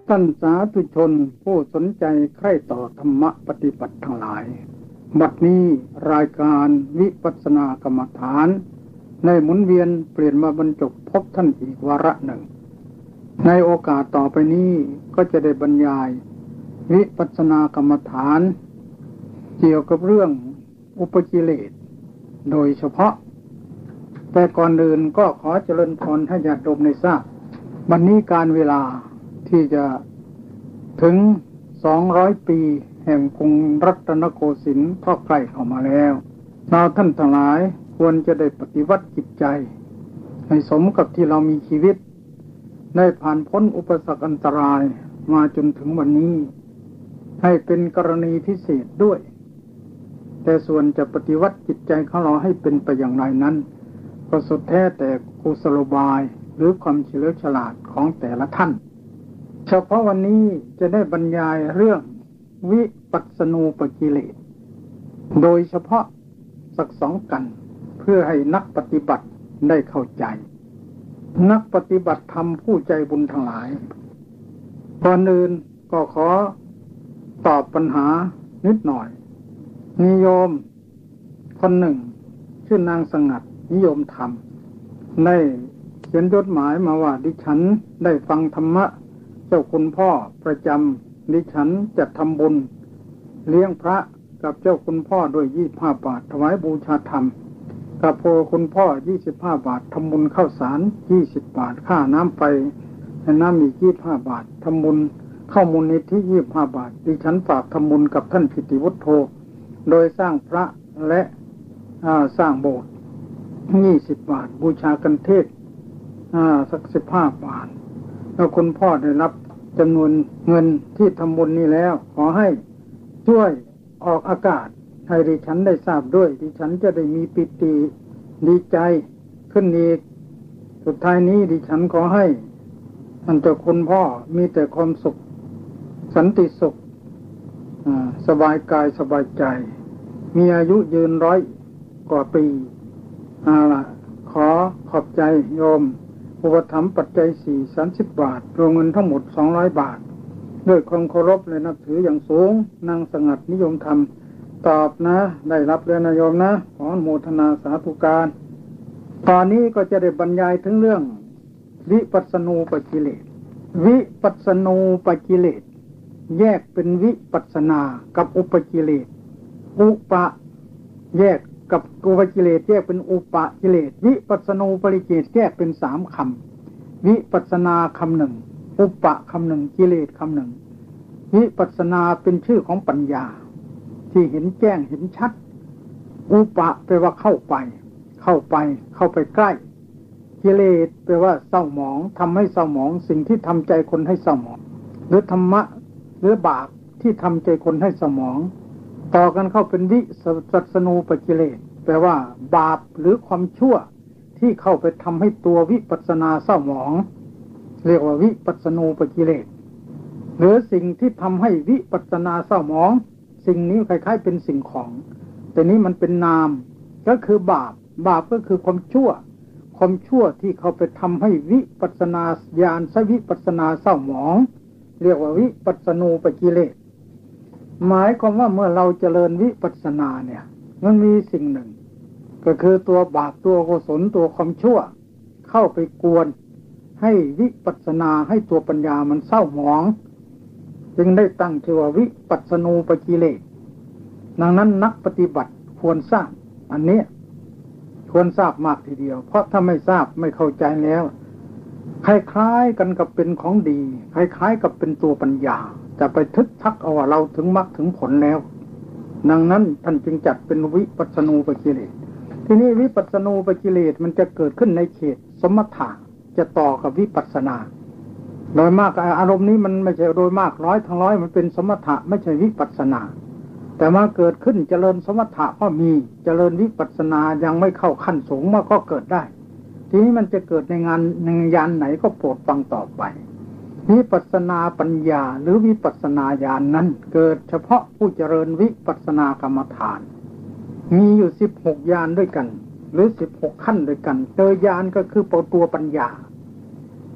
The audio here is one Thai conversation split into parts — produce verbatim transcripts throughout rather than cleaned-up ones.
ท่านสาธุชนผู้สนใจใคร่ต่อธรรมะปฏิบัติทั้งหลายบัดนี้รายการวิปัสสนากรรมฐานในหมุนเวียนเปลี่ยนมาบรรจบพบท่านอีกวาระหนึ่งในโอกาสต่อไปนี้ก็จะได้บรรยายวิปัสสนากรรมฐานเกี่ยวกับเรื่องอุปกิเลสโดยเฉพาะแต่ก่อนอื่นก็ขอเจริญพรให้ญาติโยมได้ทราบวันนี้การเวลาที่จะถึงสองร้อยปีแห่งกรุงรัตนโกสินทร์ก็ใกล้เข้ามาแล้วเราท่านทั้งหลายควรจะได้ปฏิวัติจิตใจให้สมกับที่เรามีชีวิตได้ผ่านพ้นอุปสรรคอันตรายมาจนถึงวันนี้ให้เป็นกรณีพิเศษด้วยแต่ส่วนจะปฏิวัติจิตใจของเราให้เป็นไปอย่างไรนั้นก็สุดแท้แต่กุศโลบายหรือความเฉลียวฉลาดของแต่ละท่านเฉพาะวันนี้จะได้บรรยายเรื่องวิปัสสนูปกิเลสโดยเฉพาะสักสองกันเพื่อให้นักปฏิบัติได้เข้าใจนักปฏิบัติธรรมผู้ใจบุญทั้งหลายก่อนอื่นก็ขอตอบปัญหานิดหน่อยนิยมคนหนึ่งชื่อนางสงัดนิยมธรรมได้เขียนจดหมายมาว่าดิฉันได้ฟังธรรมะเจ้าคุณพ่อประจำดิฉันจะทำบุญเลี้ยงพระกับเจ้าคุณพ่อด้วยยี่สิบห้าบาทถวายบูชาธรรมกับโพคุณพ่อยี่สิบห้าบาททำบุญข้าวสารยี่สิบบาทค่าน้ำไฟน้ำอีกยี่สิบห้าบาททำบุญเข้ามูลนิธิยี่สิบห้าบาทดิฉันฝากทำบุญกับท่านพิติวุฒโธโดยสร้างพระและสร้างโบสถ์ยี่สิบบาทบูชากันเทศสักสิบห้าบาทแล้วคุณพ่อได้รับจำนวนเงินที่ทำบุญนี้แล้วขอให้ช่วยออกอากาศให้ดิฉันได้ทราบด้วยดิฉันจะได้มีปิติดีใจขึ้นอีกสุดท้ายนี้ดิฉันขอให้ท่านเจ้าคุณพ่อมีแต่ความสุขสันติสุขสบายกายสบายใจมีอายุยืนร้อยกว่าปีเอาล่ะขอขอบใจโยมอุปถัมภ์ปัจจัยสี่สามสิบบาทรวมเงินทั้งหมดสองร้อยบาทด้วยความเคารพและนับถืออย่างสูงนางสงัดนิยมธรรมตอบนะได้รับแล้วนะโยมนะขออนุโมทนาสาธุการตอนนี้ก็จะได้บรรยายถึงเรื่องวิปัสสนูปกิเลสวิปัสสนูปกิเลสแยกเป็นวิปัสสนากับอุปกิเลสอุปะแยกกับอุปกิเลสแยกเป็นอุปกิเลสวิปัสสนูปกิเลสแยกเป็นสามคำวิปัสสนาคำหนึ่งอุปะคำหนึ่งกิเลสคำหนึ่งวิปัสสนาเป็นชื่อของปัญญาที่เห็นแจ้งเห็นชัดอุปะแปลว่าเข้าไปเข้าไปเข้าไปใกล้กิเลสแปลว่าเศร้าหมองทำให้เศร้าหมองสิ่งที่ทำใจคนให้เศร้าหมองหรือธรรมะหรือบาปที่ทำใจคนให้เศร้าหมองต่อกันเข้าเป็นวิปัสสนูปกิเลสแปลว่าบาปหรือความชั่วที่เข้าไปทำให้ตัววิปัสสนาเศร้าหมองเรียกว่าวิปัสสนูปกิเลสหรือสิ่งที่ทำให้วิปัสสนาเศร้าหมองสิ่งนี้คล้ายๆเป็นสิ่งของแต่นี้มันเป็นนามก็คือบาปบาปก็คือความชั่วความชั่วที่เขาไปทำให้วิปัสสนาญาณสวิปัสสนาเศร้าหมองเรียกว่าวิปัสสนูปกิเลสหมายความว่าเมื่อเราเจริญวิปัสสนาเนี่ยมันมีสิ่งหนึ่งก็คือตัวบาปตัวกุศลตัวความชั่วเข้าไปกวนให้วิปัสสนาให้ตัวปัญญามันเศร้าหมองจึงได้ตั้งชื่อว่าวิปัสสนูปกิเลสดังนั้นนักปฏิบัติควรทราบอันนี้ควรทราบมากทีเดียวเพราะถ้าไม่ทราบไม่เข้าใจแล้วคล้ายๆกันกับเป็นของดีคล้ายๆกับเป็นตัวปัญญาจะไปทึกทักเอาว่าเราถึงมรรคถึงผลแล้วดังนั้นท่านจึงจัดเป็นวิปัสสนูปกิเลสทีนี้วิปัสสนูปกิเลสมันจะเกิดขึ้นในเขตสมถะจะต่อกับวิปัสสนาโดยมากอารมณ์นี้มันไม่ใช่โดยมากร้อยทั้งร้อยมันเป็นสมถะไม่ใช่วิปัสสนาแต่มาเกิดขึ้นเจริญสมถะก็มีเจริญวิปัสสนายังไม่เข้าขั้นสูงมาก็เกิดได้ทีนี้มันจะเกิดในงานในญาณไหนก็โปรดฟังต่อไปวิปัสสนาปัญญาหรือวิปัสสนาญาณ น, นั้นเกิดเฉพาะผู้เจริญวิปัสสนากรรมฐานมีอยู่สิบหกญาณด้วยกันหรือสิบหกขั้นด้วยกันเจอญาณก็คือตัวปัญญา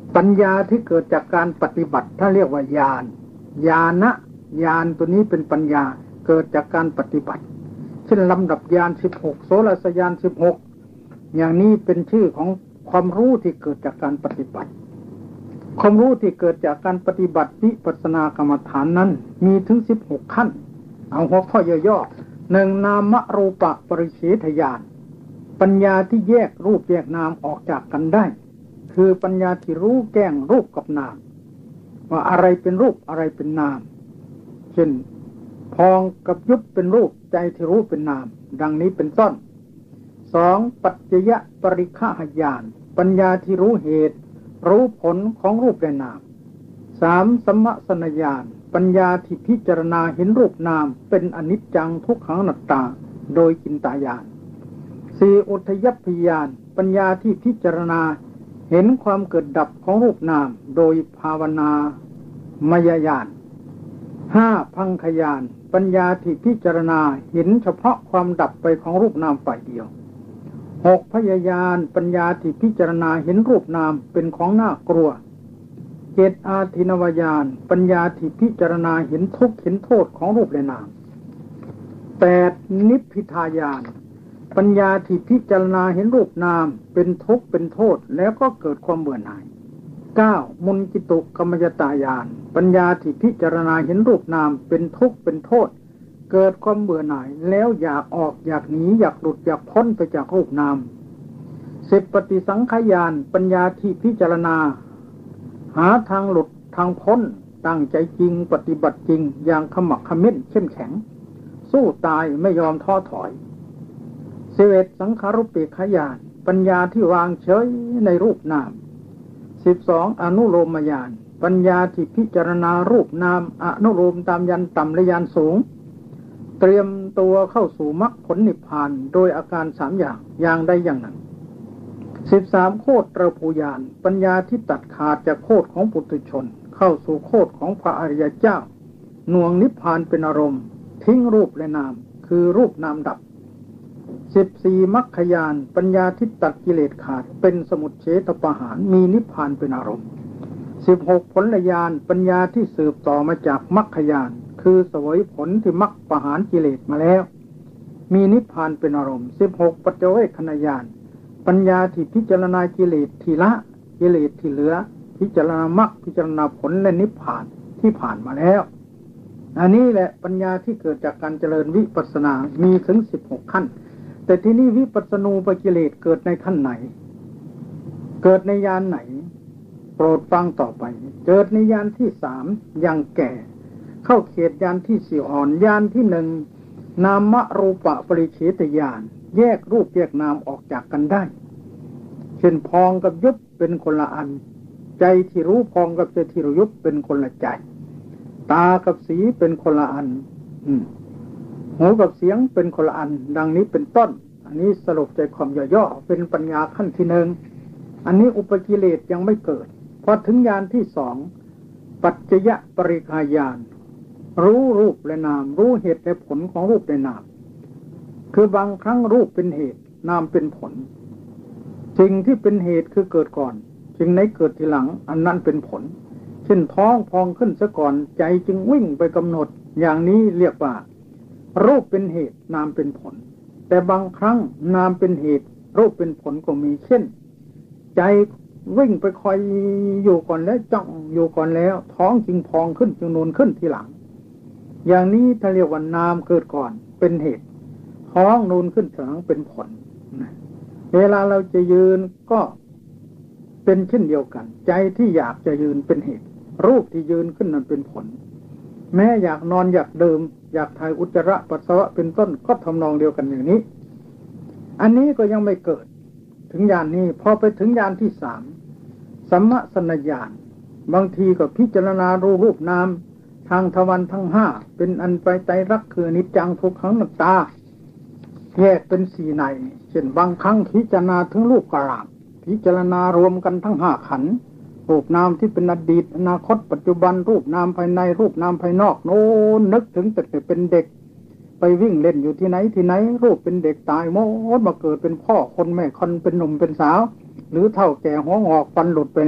ปัญญาที่เกิดจากการปฏิบัติถ้าเรียกว่าญาณญาณะญาณตัวนี้เป็นปัญญาเกิดจากการปฏิบัติเช่นลำดับญาณสิบหกโสรสญาณสิบหกอย่างนี้เป็นชื่อของความรู้ที่เกิดจากการปฏิบัติความรู้ที่เกิดจากการปฏิบัติวิปัสสนากรรมฐานนั้นมีถึงสิบหกขั้นเอาหัวข้อย่อๆหนึ่งนามรูปปริเฉทญาณปัญญาที่แยกรูปแยกนามออกจากกันได้คือปัญญาที่รู้แจ้งรูปกับนามว่าอะไรเป็นรูปอะไรเป็นนามเช่นพองกับยุบเป็นรูปใจที่รู้เป็นนามดังนี้เป็นต้นสองปัจจยปริฆาญาณปัญญาที่รู้เหตุรู้ผลของรูปและนามสามสัมมสนญาณปัญญาที่พิจารณาเห็นรูปนามเป็นอนิจจังทุกขังอนัตตาโดยจินตญาณสี่อุทยัพพญาณปัญญาที่พิจารณาเห็นความเกิดดับของรูปนามโดยภาวนามยญาณห้าพังคญาณปัญญาที่พิจารณาเห็นเฉพาะความดับไปของรูปนามฝ่ายเดียวหกพยญาณปัญญาที่พิจารณาเห็นรูปนามเป็นของน่ากลัวเจ็ดอาทินวญาณปัญญาที่พิจารณาเห็นทุกข์เห็นโทษของรูปและนามแปดนิพพิทายานปัญญาที่พิจารณาเห็นรูปนามเป็นทุกข์เป็นโทษแล้วก็เกิดความเบื่อหน่ายเก้ามุนจิตุกรรมยตายานปัญญาที่พิจารณาเห็นรูปนามเป็นทุกข์เป็นโทษเกิดความเบื่อหน่ายแล้วอยากออกอยากหนีอยากหลุดอยากพ้นไปจากรูปนามสิบปฏิสังขายานปัญญาที่พิจารณาหาทางหลุดทางพ้นตั้งใจจริงปฏิบัติจริงอย่างขมักเขม้นเข้มแข็งสู้ตายไม่ยอมท้อถอยสิบเอ็ดสังขารุปเปกขญาณปัญญาที่วางเฉยในรูปนามสิบสองอนุโลมญาณปัญญาที่พิจารณารูปนามอนุโลมตามยันต่ำและยันสูงเตรียมตัวเข้าสู่มรรคผลนิพพานโดยอาการสามอย่างอย่างใดอย่างหนึ่งสิบสามโคตรภูญาณปัญญาที่ตัดขาดจากโคตรของปุถุชนเข้าสู่โคตรของพระอริยเจ้าหน่วงนิพพานเป็นอารมณ์ทิ้งรูปและนามคือรูปนามดับสิบสี่มรรคญาณปัญญาที่ตัดกิเลสขาดเป็นสมุจเฉทปหานมีนิพพานเป็นอารมณ์สิบหกผลญาณปัญญาที่สืบต่อมาจากมรรคญาณคือเสวยผลที่มรรคปหานกิเลสมาแล้วมีนิพพานเป็นอารมณ์สิบหกปัจเจเวคขณญาณปัญญาที่พิจารณากิเลสที่ละกิเลสที่เหลือพิจารณามรรคพิจารณาผลและนิพพานที่ผ่านมาแล้วอันนี้แหละปัญญาที่เกิดจากการเจริญวิปัสสนามีถึงสิบหกขั้นแต่ที่นี่วิปัสสนูปกิเลสเกิดในขั้นไหนเกิดในญาณไหนโปรดฟังต่อไปเกิดในญาณที่สามยังแก่เข้าเขตญาณที่สี่อ่อนญาณที่หนึ่งนามรูปปริเฉทญาณแยกรูปแยกนามออกจากกันได้เช่นพองกับยุบเป็นคนละอันใจที่รู้พองกับใจที่รู้ยุบเป็นคนละใจตากับสีเป็นคนละอันหูกับเสียงเป็นคนละอันดังนี้เป็นต้นอันนี้สรุปใจความย่อๆเป็นปัญญาขั้นที่หนึ่งอันนี้อุปกิเลสยังไม่เกิดพอถึงญาณที่สองปัจจยปริฆาญาณรู้รูปและนามรู้เหตุและผลของรูปและนามคือบางครั้งรูปเป็นเหตุนามเป็นผลสิ่งที่เป็นเหตุคือเกิดก่อนสิ่งไหนเกิดทีหลังอันนั้นเป็นผลเช่นท้องพองขึ้นซะก่อนใจจึงวิ่งไปกำหนดอย่างนี้เรียกว่ารูปเป็นเหตุนามเป็นผลแต่บางครั้งนามเป็นเหตุรูปเป็นผลก็มีเช่นใจวิ่งไปคอยอยู่ก่อนแล้วจ้องอยู่ก่อนแล้วท้องจึงพองขึ้นจึงนูนขึ้นทีหลังอย่างนี้ถ้าเรียกว่านามเกิดก่อนเป็นเหตุท้องนูนขึ้นทีหลังเป็นผลเวลาเราจะยืนก็เป็นเช่นเดียวกันใจที่อยากจะยืนเป็นเหตุรูปที่ยืนขึ้นนั้นเป็นผลแม้อยากนอนอยากเดิมอยากถ่ายอุจจาระปัสสาวะเป็นต้นก็ทำนองเดียวกันอย่างนี้อันนี้ก็ยังไม่เกิดถึงญาณนี้พอไปถึงญาณที่สามสัมมสนญาณบางทีก็พิจารณารูรูปนามทางทวารทั้งห้าเป็นอันไปไตรลักษณ์คืออนิจจังทุกขังอนัตตาแยกเป็นสี่ในเช่นบางครั้งพิจารณาถึงรูปกลางพิจารณารวมกันทั้งห้าขันธ์รูปนามที่เป็นอดีตอนาคตปัจจุบันรูปนามภายในรูปนามภายนอกโน้นนึกถึงแต่เป็นเด็กไปวิ่งเล่นอยู่ที่ไหนที่ไหนรูปเป็นเด็กตายโมดมาเกิดเป็นพ่อคนแม่คนเป็นหนุ่มเป็นสาวหรือเฒ่าแก่หัวงอกฟันหลุดไปแล้ว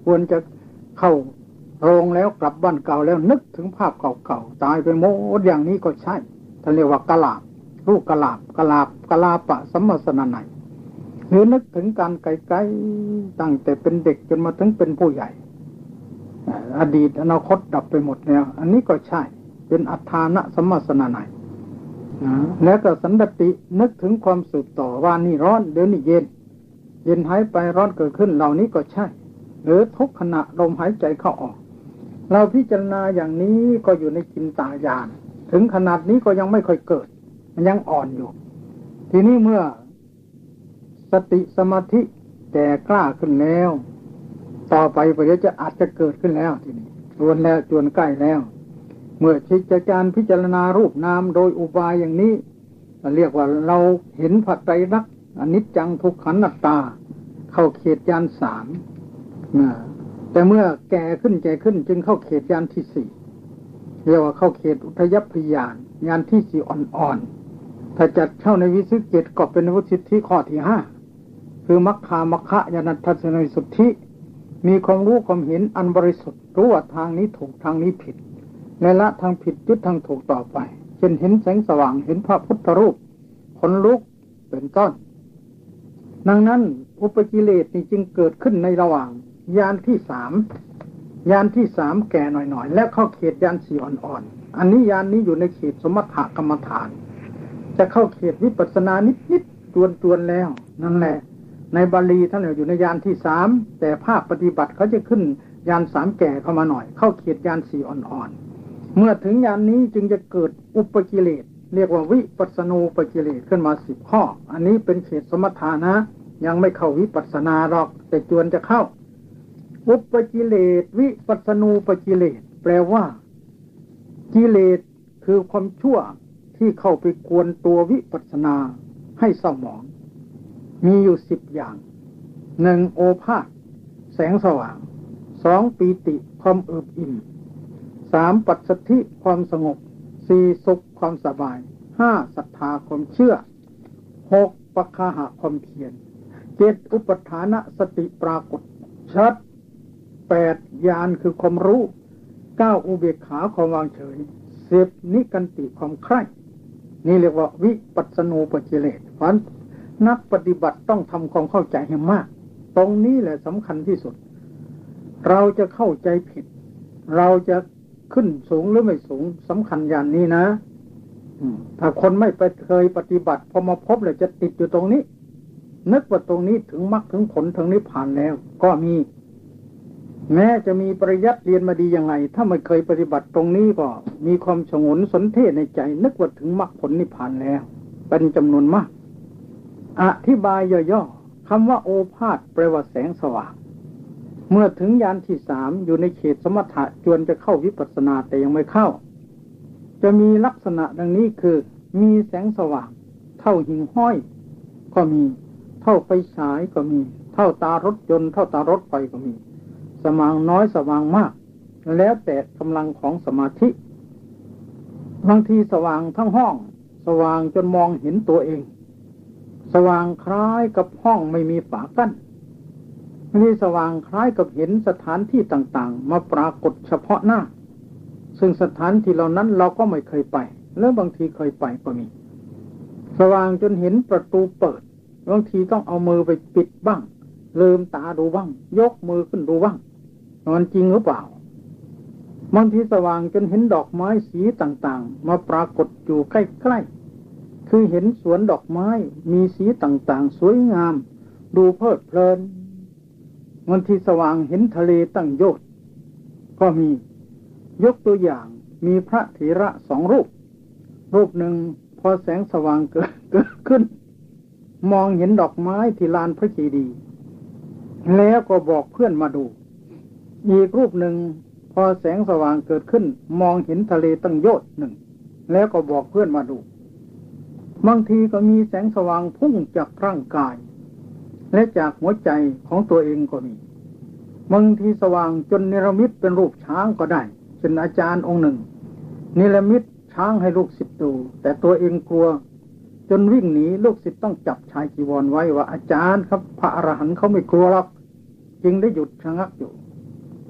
ควรจะเข้าโรงแล้วกลับบ้านเก่าแล้วนึกถึงภาพเก่าๆตายไปหมดอย่างนี้ก็ใช่ท่านเรียกว่ากะลาบรูปกะลาบกะลาบกะลาปะสัมมสนาไหนหรือนึกถึงการไกลๆตั้งแต่เป็นเด็กจนมาถึงเป็นผู้ใหญ่อดีตอนาคตดับไปหมดแล้วอันนี้ก็ใช่เป็นอัฏฐานะสัมมสนาไหนแล้วก็สันดตินึกถึงความสืบต่อว่านี่ร้อนเดี๋ยวนี้เย็นเย็นหายไปร้อนเกิดขึ้นเหล่านี้ก็ใช่หรือทุกขณะลมหายใจเข้าออกเราพิจารณาอย่างนี้ก็อยู่ในจินตญาณถึงขนาดนี้ก็ยังไม่ค่อยเกิดมันยังอ่อนอยู่ทีนี้เมื่อสติสมาธิแก่กล้าขึ้นแล้วต่อไปเดี๋ยวจะอาจจะเกิดขึ้นแล้วทีนี้จวนแล้วจวนใกล้แล้วเมื่อชิจการพิจารณารูปนามโดยอุบายอย่างนี้เรียกว่าเราเห็นภัตไตรลักษณ์อนิจจังทุกขังอนัตตาเข้าเขตญาณสามแต่เมื่อแก่ขึ้นแก่ขึ้นจึงเข้าเขตญาณที่สี่เรียกว่าเข้าเขตอุทยพยานญาณที่สี่อ่อนๆถ้าจัดเข้าในวิสุทธิเจ็ดก็เป็นวิสุทธิข้อที่ห้าคือมัคคามัคคะญาณทัศนวิสุทธิมีความรู้ความเห็นอันบริสุทธิ์รู้ว่าทางนี้ถูกทางนี้ผิดและละทางผิดยึดทางถูกต่อไปเช่นเห็นแสงสว่างเห็นพระพุทธรูปขนลุกเป็นต้นดังนั้นอุปกิเลสนี่จึงเกิดขึ้นในระหว่างญาณที่สามญาณที่สามแก่หน่อยๆแล้วเข้าเขตญาณสี่อ่อนๆอันนี้ญาณนี้อยู่ในเขตสมถกรรมฐานจะเข้าเขตวิปัสสนานิดๆจวนๆแล้วนั่นแหละในบาลีท่านอยู่ในญาณที่สามแต่ภาคปฏิบัติเขาจะขึ้นญาณสามแก่เข้ามาหน่อยเข้าเขตญาณสี่อ่อนๆเมื่อถึงญาณนี้จึงจะเกิดอุปกิเลสเรียกว่าวิปัสสนูปกิเลสขึ้นมาสิบข้ออันนี้เป็นเขตสมถะนะยังไม่เข้าวิปัสสนาหรอกแต่จวนจะเข้าอุปกิเลสวิปัสสนูปกิเลสแปลว่ากิเลสคือความชั่วที่เข้าไปกวนตัววิปัสสนาให้เศร้าหมองมีอยู่สิบอย่างหนึ่งโอภาสแสงสว่างสองปีติความเอิบอิ่มสามปัสสัทธิความสงบสี่สุขความสบายห้าศรัทธาความเชื่อหกปะคาหะความเพียรเจ็ดอุปทานสติปรากฏชัดแปดญาณคือความรู้เก้าอุเบกขาความวางเฉยสิบนิกันติความใคร่นี่เรียกว่าวิปัสสนูปกิเลสเพราะนักปฏิบัติต้องทำความเข้าใจให้มากตรงนี้แหละสำคัญที่สุดเราจะเข้าใจผิดเราจะขึ้นสูงหรือไม่สูงสำคัญอย่างนี้นะถ้าคนไม่ไปเคยปฏิบัติพอมาพบเลยจะติดอยู่ตรงนี้นึกว่าตรงนี้ถึงมรรคถึงผลถึงนิพพานแล้วก็มีแม้จะมีปริยัติเรียนมาดียังไงถ้าไม่เคยปฏิบัติตรงนี้ก็มีความฉงนสนเทศในใจนึกว่าถึงมรรคผลนิพพานแล้วเป็นจำนวนมากอธิบายย่อๆคำว่าโอภาสแปลว่าแสงสว่างเมื่อถึงญาณที่สามอยู่ในเขตสมถะจวนจะเข้าวิปัสสนาแต่ยังไม่เข้าจะมีลักษณะดังนี้คือมีแสงสว่างเท่าหิ่งห้อยก็มีเท่าไฟฉายก็มีเท่าตารถยนต์เท่าตารถไฟก็มีสว่างน้อยสว่างมากแล้วแต่กำลังของสมาธิบางทีสว่างทั้งห้องสว่างจนมองเห็นตัวเองสว่างคล้ายกับห้องไม่มีฝากั้นมีสว่างคล้ายกับเห็นสถานที่ต่างๆมาปรากฏเฉพาะหน้าซึ่งสถานที่เหล่านั้นเราก็ไม่เคยไปแล้วบางทีเคยไปก็มีสว่างจนเห็นประตูเปิดบางทีต้องเอามือไปปิดบ้างลืมตาดูบ้างยกมือขึ้นดูบ้างมันจริงหรือเปล่าบางทีสว่างจนเห็นดอกไม้สีต่างๆมาปรากฏอยู่ใกล้ๆคือเห็นสวนดอกไม้มีสีต่างๆสวยงามดูเพลิดเพลินบางทีสว่างเห็นทะเลตั้งโยชน์ก็มียกตัวอย่างมีพระเถระสองรูปรูปหนึ่งพอแสงสว่างเกิดเกิดขึ้นมองเห็นดอกไม้ที่ลานพระเจดีย์แล้วก็บอกเพื่อนมาดูอีกรูปหนึ่งพอแสงสว่างเกิดขึ้นมองเห็นทะเลตั้งโยชน์หนึ่งแล้วก็บอกเพื่อนมาดูบางทีก็มีแสงสว่างพุ่งจากร่างกายและจากหัวใจของตัวเองก็มีบางทีสว่างจนเนรมิตเป็นรูปช้างก็ได้เช่นอาจารย์องค์หนึ่งเนรมิตช้างให้ลูกศิษย์ดูแต่ตัวเองกลัวจนวิ่งหนีลูกศิษย์ต้องจับชายจีวรไว้ว่าอาจารย์ครับพระอรหันต์เขาไม่กลัวหรอกจึงได้หยุดชะงักอยู่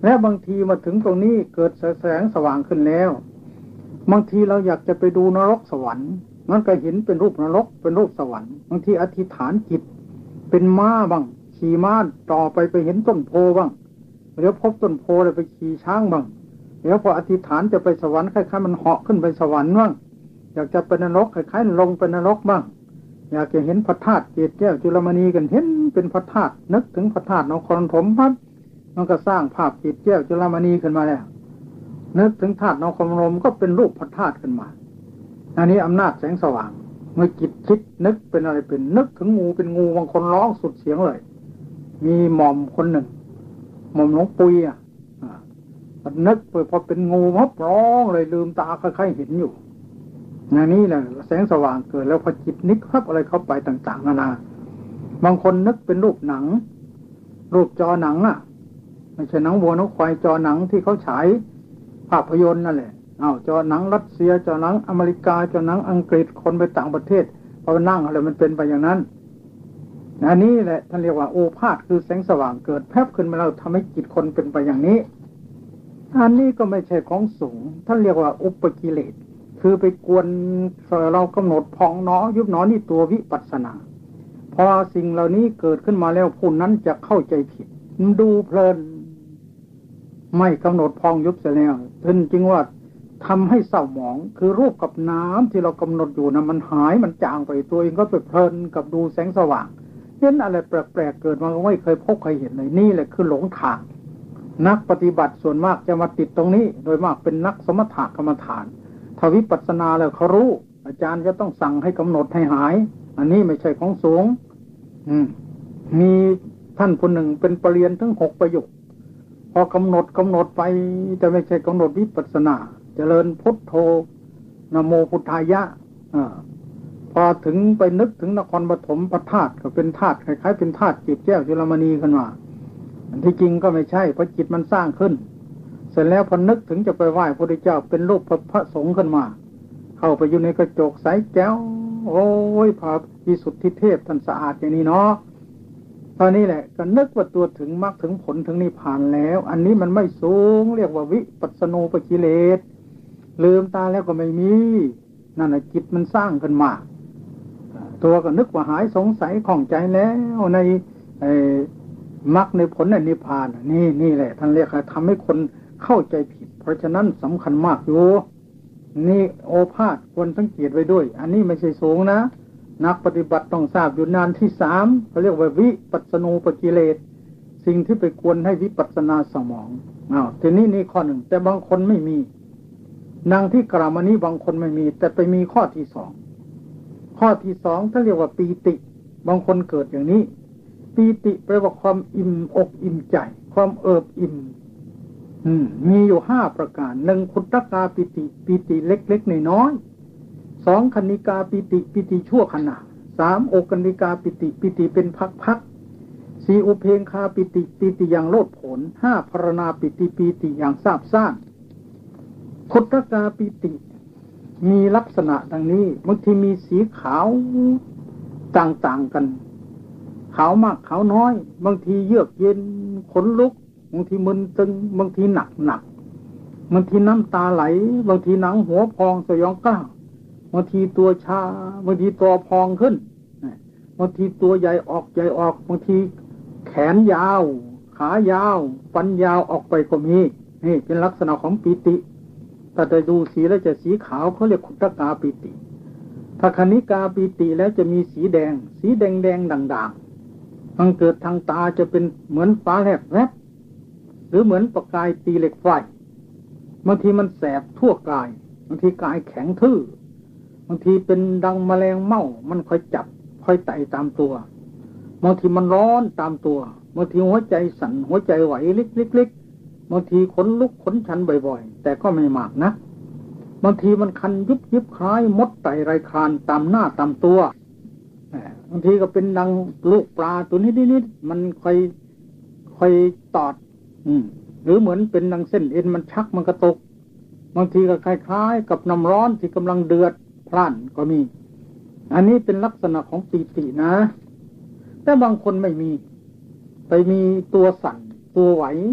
และบางทีมาถึงตรงนี้เกิดแสงสว่างขึ้นแล้วบางทีเราอยากจะไปดูนรกสวรรค์มันก็เห็นเป็นรูปนรกเป็นรูปสวรรค์บางทีอธิษฐานจิตเป็นม้าบ้างขี่ม้าต่อไปไปเห็นต้นโพบ้างเดี๋ยวพบต้นโพเลยไปขี่ช้างบ้างเดี๋ยวพออธิษฐานจะไปสวรรค์คล้ายๆมันเหาะขึ้นไปสวรรค์บ้างอยากจะเป็นนรกคล้ายๆลงเป็นนรกบ้างอยากจะเห็นพระธาตุเกศแก้วจุลมณีกันเห็นเป็นพระธาตุนึกถึงพระธาตุนครธมปั๊บมันก็สร้างภาพเกศแก้วจุลมณีขึ้นมาแล้วนึกถึงธาตุนครธมก็เป็นรูปพระธาตุขึ้นมาอันนี้อำนาจแสงสว่างเมื่อจิตคิดนึกเป็นอะไรเป็นนึกถึงงูเป็นงูบางคนร้องสุดเสียงเลยมีหม่อมคนหนึ่งหม่อมหลวงปุยอ่ะมันนึกไปพอเป็นงูมับร้องเลยลืมตาค่อยๆเห็นอยู่อย่างนี้แหละแสงสว่างเกิดแล้วพอจิตนึกครับอะไรเข้าไปต่างๆนานาบางคนนึกเป็นรูปหนังรูปจอหนังอ่ะไม่ใช่หนังวัวหนังควายจอหนังที่เขาฉายภาพยนตร์นั่นแหละอ้าวจอหนังรัสเซียจอหนังอเมริกาจอหนังอังกฤษคนไปต่างประเทศพอนั่งอะไรมันเป็นไปอย่างนั้นอันนี้แหละท่านเรียกว่าโอภาสคือแสงสว่างเกิดแพบขึ้นมาแล้วทำให้จิตคนเป็นไปอย่างนี้อันนี้ก็ไม่ใช่ของสูงท่านเรียกว่าอุปกิเลสคือไปกวนเรากำหนดพองเนาะยุบเนาะนี่ตัววิปัสสนาพอสิ่งเหล่านี้เกิดขึ้นมาแล้วผู้นั้นจะเข้าใจผิดดูเพลินไม่กำหนดพองยุบเสียแล้วท่านจึงว่าทำให้เศร้าหมองคือรูปกับน้ำที่เรากำหนดอยู่นะมันหายมันจางไปตัวเองก็ไปเพลินกับดูแสงสว่างเห็นอะไรแปลกๆเกิดมาก็ไม่เคยพบเคยเห็นเลยนี่แหละคือหลงทางนักปฏิบัติส่วนมากจะมาติดตรงนี้โดยมากเป็นนักสมถะกรรมฐานถ้าวิปัสสนาแล้วเขารู้อาจารย์จะต้องสั่งให้กำหนดให้หายอันนี้ไม่ใช่ของสูงอืมมีท่านคนหนึ่งเป็นปรริญญาถึงหกประโยคพอกำหนดกำหนดไปแต่ไม่ใช่กำหนดวิปัสสนาเจริญพุทโธนะโมพุทธายะอ่าพอถึงไปนึกถึงนครปฐมพระธาตุก็เป็นธาตุคล้ายๆเป็นธาตุจิตแก้วจุลมณีขึ้นมาอันที่จริงก็ไม่ใช่เพราะจิตมันสร้างขึ้นเสร็จแล้วพอนึกถึงจะไปไหว้พระพุทธเจ้าเป็นรูปพระสงฆ์ขึ้นมาเข้าไปอยู่ในกระจกใสแก้วโอ้ยพระวิสุทธิเทพท่านสะอาดอย่างนี้เนาะตอนนี้แหละก็นึกว่าตัวถึงมรรคถึงผลถึงนิพพานแล้วอันนี้มันไม่สูงเรียกว่าวิปัสสนูปกิเลสลืมตาแล้วก็ไม่มีนั่นแหละจิตมันสร้างขึ้นมาตัวก็นึกว่าหายสงสัยข้องใจแล้วในมรรคในผลในนิพพานนี่นี่แหละท่านเรียกว่าทำให้คนเข้าใจผิดเพราะฉะนั้นสำคัญมากอยู่นี่โอภาสควรสังเกตไว้ด้วยอันนี้ไม่ใช่สูงนะนักปฏิบัติต้องทราบอยู่นานที่สามเขาเรียกว่าวิปัสสนูปกิเลสสิ่งที่ไปกวนให้วิปัสสนาสมองอ้าวทีนี้นี่ข้อหนึ่งแต่บางคนไม่มีนางที่กล่าวมานี้บางคนไม่มีแต่ไปมีข้อที่สองข้อที่สองท่านเรียกว่าปีติบางคนเกิดอย่างนี้ปีติแปลว่าความอิ่มอกอิ่มใจความเอิบอิ่มอืมมีอยู่ห้าประการหนึ่งขุตตกาปิติปิติเล็กๆน้อยๆสองคณิกาปิติปิติชั่วขณะสามโอกนิกาปิติปิติเป็นพักๆสี่อุเพงคาปิติปิติอย่างโลดโผนห้าภรณาปิติปิติอย่างซาบซ่านขุตตกาปิติมีลักษณะดังนี้บางทีมีสีขาวต่างๆกันขาวมากขาวน้อยบางทีเยือกเย็นขนลุกบางทีมึนตึงบางทีหนักหนักบางทีน้ำตาไหลบางทีหนังหัวพองสยองกล้าวบางทีตัวชาบางทีตัวพองขึ้นบางทีตัวใหญ่ออกใหญ่ออกบางทีแขนยาวขายาวฟันยาวออกไปก็มีนี่เป็นลักษณะของปิติแต่จะดูสีแล้วจะสีขาวเขาเรียกขุตตกาปิติถ้าคณิกาปิติแล้วจะมีสีแดงสีแดงแดงด่างๆมันเกิดทางตาจะเป็นเหมือนฟ้าแลบแวบหรือเหมือนประกายตีเหล็กไฟบางทีมันแสบทั่วกายบางทีกายแข็งทื่อบางทีเป็นดังแมลงเม่ามันค่อยจับค่อยไต่ตามตัวบางทีมันร้อนตามตัวบางทีหัวใจสั่นหัวใจไหวลิกๆๆบางทีขนลุกขนชันบ่อยๆแต่ก็ไม่มากนะบางทีมันคันยุบยิบคล้ายมดไต่ไรคลานตามหน้าตามตัวบางทีก็เป็นดังลูกปลาตัวนิดๆมันค่อยค่อยตอดอืมหรือเหมือนเป็นดังเส้นเอ็นมันชักมันกระตุกบางทีก็คล้ายๆกับน้ำร้อนที่กำลังเดือดพล่านก็มีอันนี้เป็นลักษณะของปีตินะแต่บางคนไม่มีไปมีตัวสั่นตัวไหว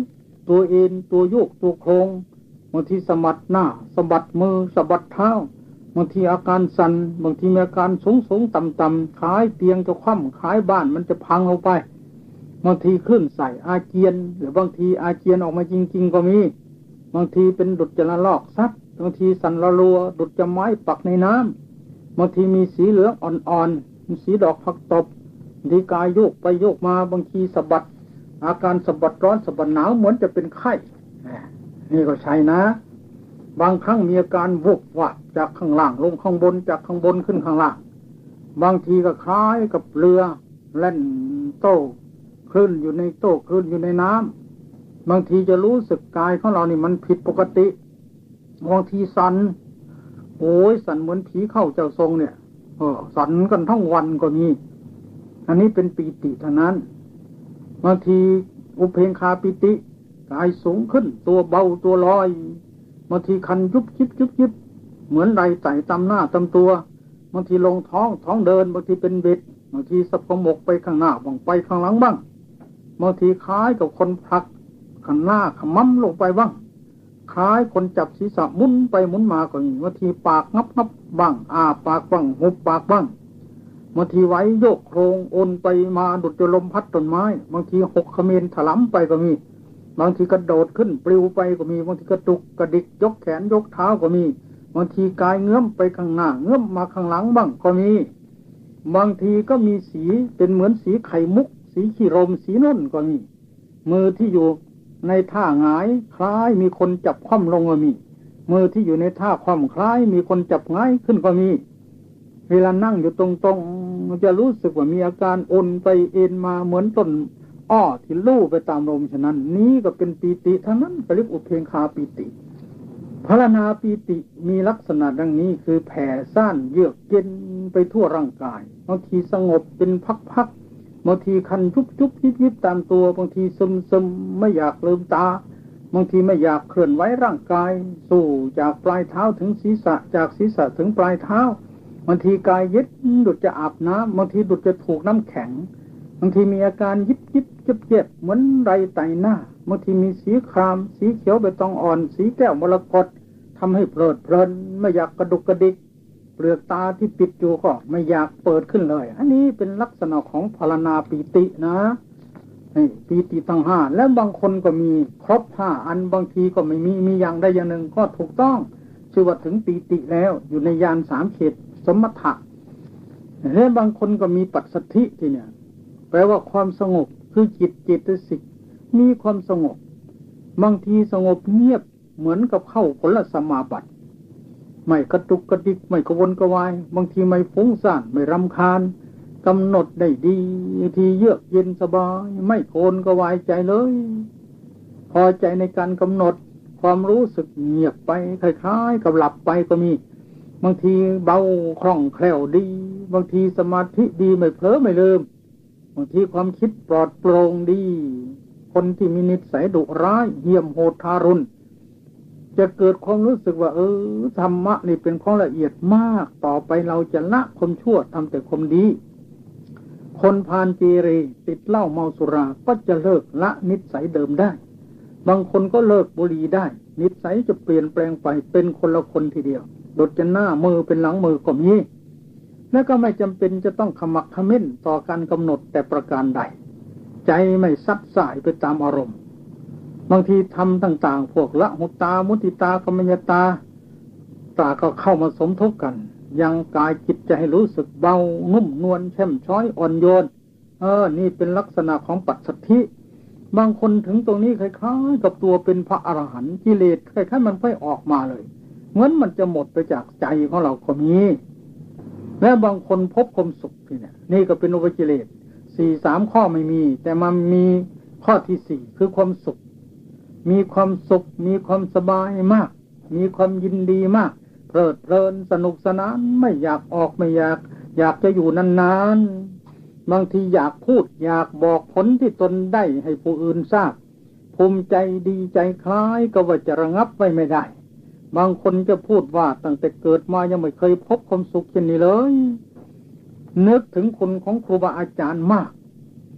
ตัวเอ็นตัวโยกตัวโครงบางทีสะบัดหน้าสะบัดมือสะบัดเท้าบางทีอาการสั่นบางทีมีอาการสูงสูงต่ำต่ำคล้ายเตียงจะคว่ำคล้ายบ้านมันจะพังลงไปบางทีคลื่นใส่อาเจียนหรือบางทีอาเจียนออกมาจริงๆก็มีบางทีเป็นดุจจะละลอกซัดบางทีสั่นละลัวดุจจะไม้ปักในน้ำบางทีมีสีเหลืองอ่อนๆมีสีดอกผักตบดีกายโยกไปโยกมาบางทีสะบัดอาการสะบัดร้อนสะบัดหนาวเหมือนจะเป็นไข้นี่ก็ใช่นะบางครั้งมีอาการวุบวับจากข้างล่างลงข้างบนจากข้างบนขึ้นข้างล่างบางทีก็คล้ายกับเรือเล่นโต้คลื่นอยู่ในโต้คลื่นอยู่ในน้ำบางทีจะรู้สึกกายของเรานี่มันผิดปกติบางทีสั่นโอ้ยสั่นเหมือนผีเข้าเจ้าทรงเนี่ยเออสั่นกันทั้งวันก็มีอันนี้เป็นปีติเท่านั้นบางทีอุเพงคาปิติกายสูงขึ้นตัวเบาตัวลอยบางทีคันยุบยิบยุบยิบเหมือนไรไต่ตามหน้าตามตัวบางทีลงท้องท้องเดินบางทีเป็นเบ็ดบางทีสะพมกไปข้างหน้าบ้างไปข้างหลังบ้างบางทีคล้ายกับคนผลักข้างหน้าขมั่มลงไปบ้างคล้ายคนจับศีรษะมุนไปมุนมาก็มีบางทีปากงับงับบ้างอ้าปากบ้างหุบปากบ้างบางทีไหวโยกโครงโอนไปมาดุจจะลมพัดต้นไม้บางทีหกเขมรถลำไปก็มีบางทีกระโดดขึ้นปลิวไปก็มีบางทีกระตุกกระดิกยกแขนยกเท้าก็มีบางทีกายเงื้อมไปข้างหน้าเงื้อมมาข้างหลังบ้างก็มีบางทีก็มีสีเป็นเหมือนสีไข่มุกสีขี้ลมสีนั่นก็มีมือที่อยู่ในท่าหงายคล้ายมีคนจับคว่ำลงก็มีมือที่อยู่ในท่าคว่ำคล้ายมีคนจับง่ายขึ้นก็มีเวลานั่งอยู่ตรงๆจะรู้สึกว่ามีอาการโอนไปเอ็นมาเหมือนต้นอ้อที่ลู่ไปตามลมฉะนั้นนี้ก็เป็นปีติทั้งนั้นเรียกอุเพงคาปีติพรณาปีติมีลักษณะดังนี้คือแผ่ซ่านเยือกเย็นไปทั่วร่างกายบางทีสงบเป็นพักๆบางทีคันยุบยุบยิบยิบตามตัวบางทีซึมซึมไม่อยากลืมตาบางทีไม่อยากเคลื่อนไหวร่างกายสู่จากปลายเท้าถึงศีรษะจากศีรษะถึงปลายเท้าบางทีกายยึดดุจจะอาบน้ำบางทีดุจจะถูกน้ำแข็งบางทีมีอาการยิบยิบเจ็บเจ็บเหมือนไรไตหน้าบางทีมีสีครามสีเขียวใบตองอ่อนสีแก้วมรกตทำให้เพลิดเพลินไม่อยากกระดุกกระดิกเปลือกตาที่ปิดอยู่ก็ไม่อยากเปิดขึ้นเลยอันนี้เป็นลักษณะของพรณาปีตินะนี่ปีติทั้งห้าและบางคนก็มีครบห้าอันบางทีก็ไม่มีมีอย่างใดอย่างหนึ่งก็ถูกต้องชื่อว่าถึงปีติแล้วอยู่ในญาณสามเขตสมถะและบางคนก็มีปัสสัทธิที่เนี่ยแปลว่าความสงบคือจิตเจตสิกมีความสงบบางทีสงบเงียบเหมือนกับเข้าผลสมาบัติไม่กระตุกกระดิกไม่กระวนกระวายบางทีไม่ฟุ้งซ่านไม่รำคาญกำหนดได้ดีทีเยือกเย็นสบายไม่โกนกระวายใจเลยพอใจในการกำหนดความรู้สึกเงียบไปคล้ายๆกับหลับไปก็มีบางทีเบาคล่องแคล่วดีบางทีสมาธิดีไม่เผลอไม่ลืมบางทีความคิดปลอดโปร่งดีคนที่มีนิสัยดุร้ายเหี้ยมโหดทารุณจะเกิดความรู้สึกว่าเออธรรมะนี่เป็นของละเอียดมากต่อไปเราจะละความชั่วทำแต่ความดีคนพาลเจเรติดเหล้าเมาสุราก็จะเลิกละนิสัยเดิมได้บางคนก็เลิกบุหรี่ได้นิสัยจะเปลี่ยนแปลงไปเป็นคนละคนทีเดียวโดดจะหน้ามือเป็นหลังมือก็มีและก็ไม่จำเป็นจะต้องขมักเขม้นต่อการกำหนดแต่ประการใดใจไม่ซัดสายไปตามอารมณ์บางทีทำต่างๆพวกละหุตามุติตากรรมยตาตาก็เข้ามาสมทบกันยังกายจิตจะให้รู้สึกเบานุ่มนวลแช่มช้อยอ่อนโยนเออนี่เป็นลักษณะของปัสสัทธิบางคนถึงตรงนี้คล้ายๆกับตัวเป็นพระอรหันต์กิเลสคล้ายๆมันค่อยออกมาเลยเหมือนมันจะหมดไปจากใจของเราก็มีและบางคนพบความสุขที่เนี่ยนี่ก็เป็นอุปกิเลสสี่สามข้อไม่มีแต่มันมีข้อที่สี่คือความสุขมีความสุขมีความสบายมากมีความยินดีมากเพลิดเพลินสนุกสนานไม่อยากออกไม่อยากอยากจะอยู่นานๆบางทีอยากพูดอยากบอกผลที่ตนได้ให้ผู้อื่นทราบภูมิใจดีใจคล้ายก็ว่าจะระงับไว้ไม่ได้บางคนจะพูดว่าตั้งแต่เกิดมายังไม่เคยพบความสุขเช่นนี้เลยนึกถึงคุณของครูบาอาจารย์มาก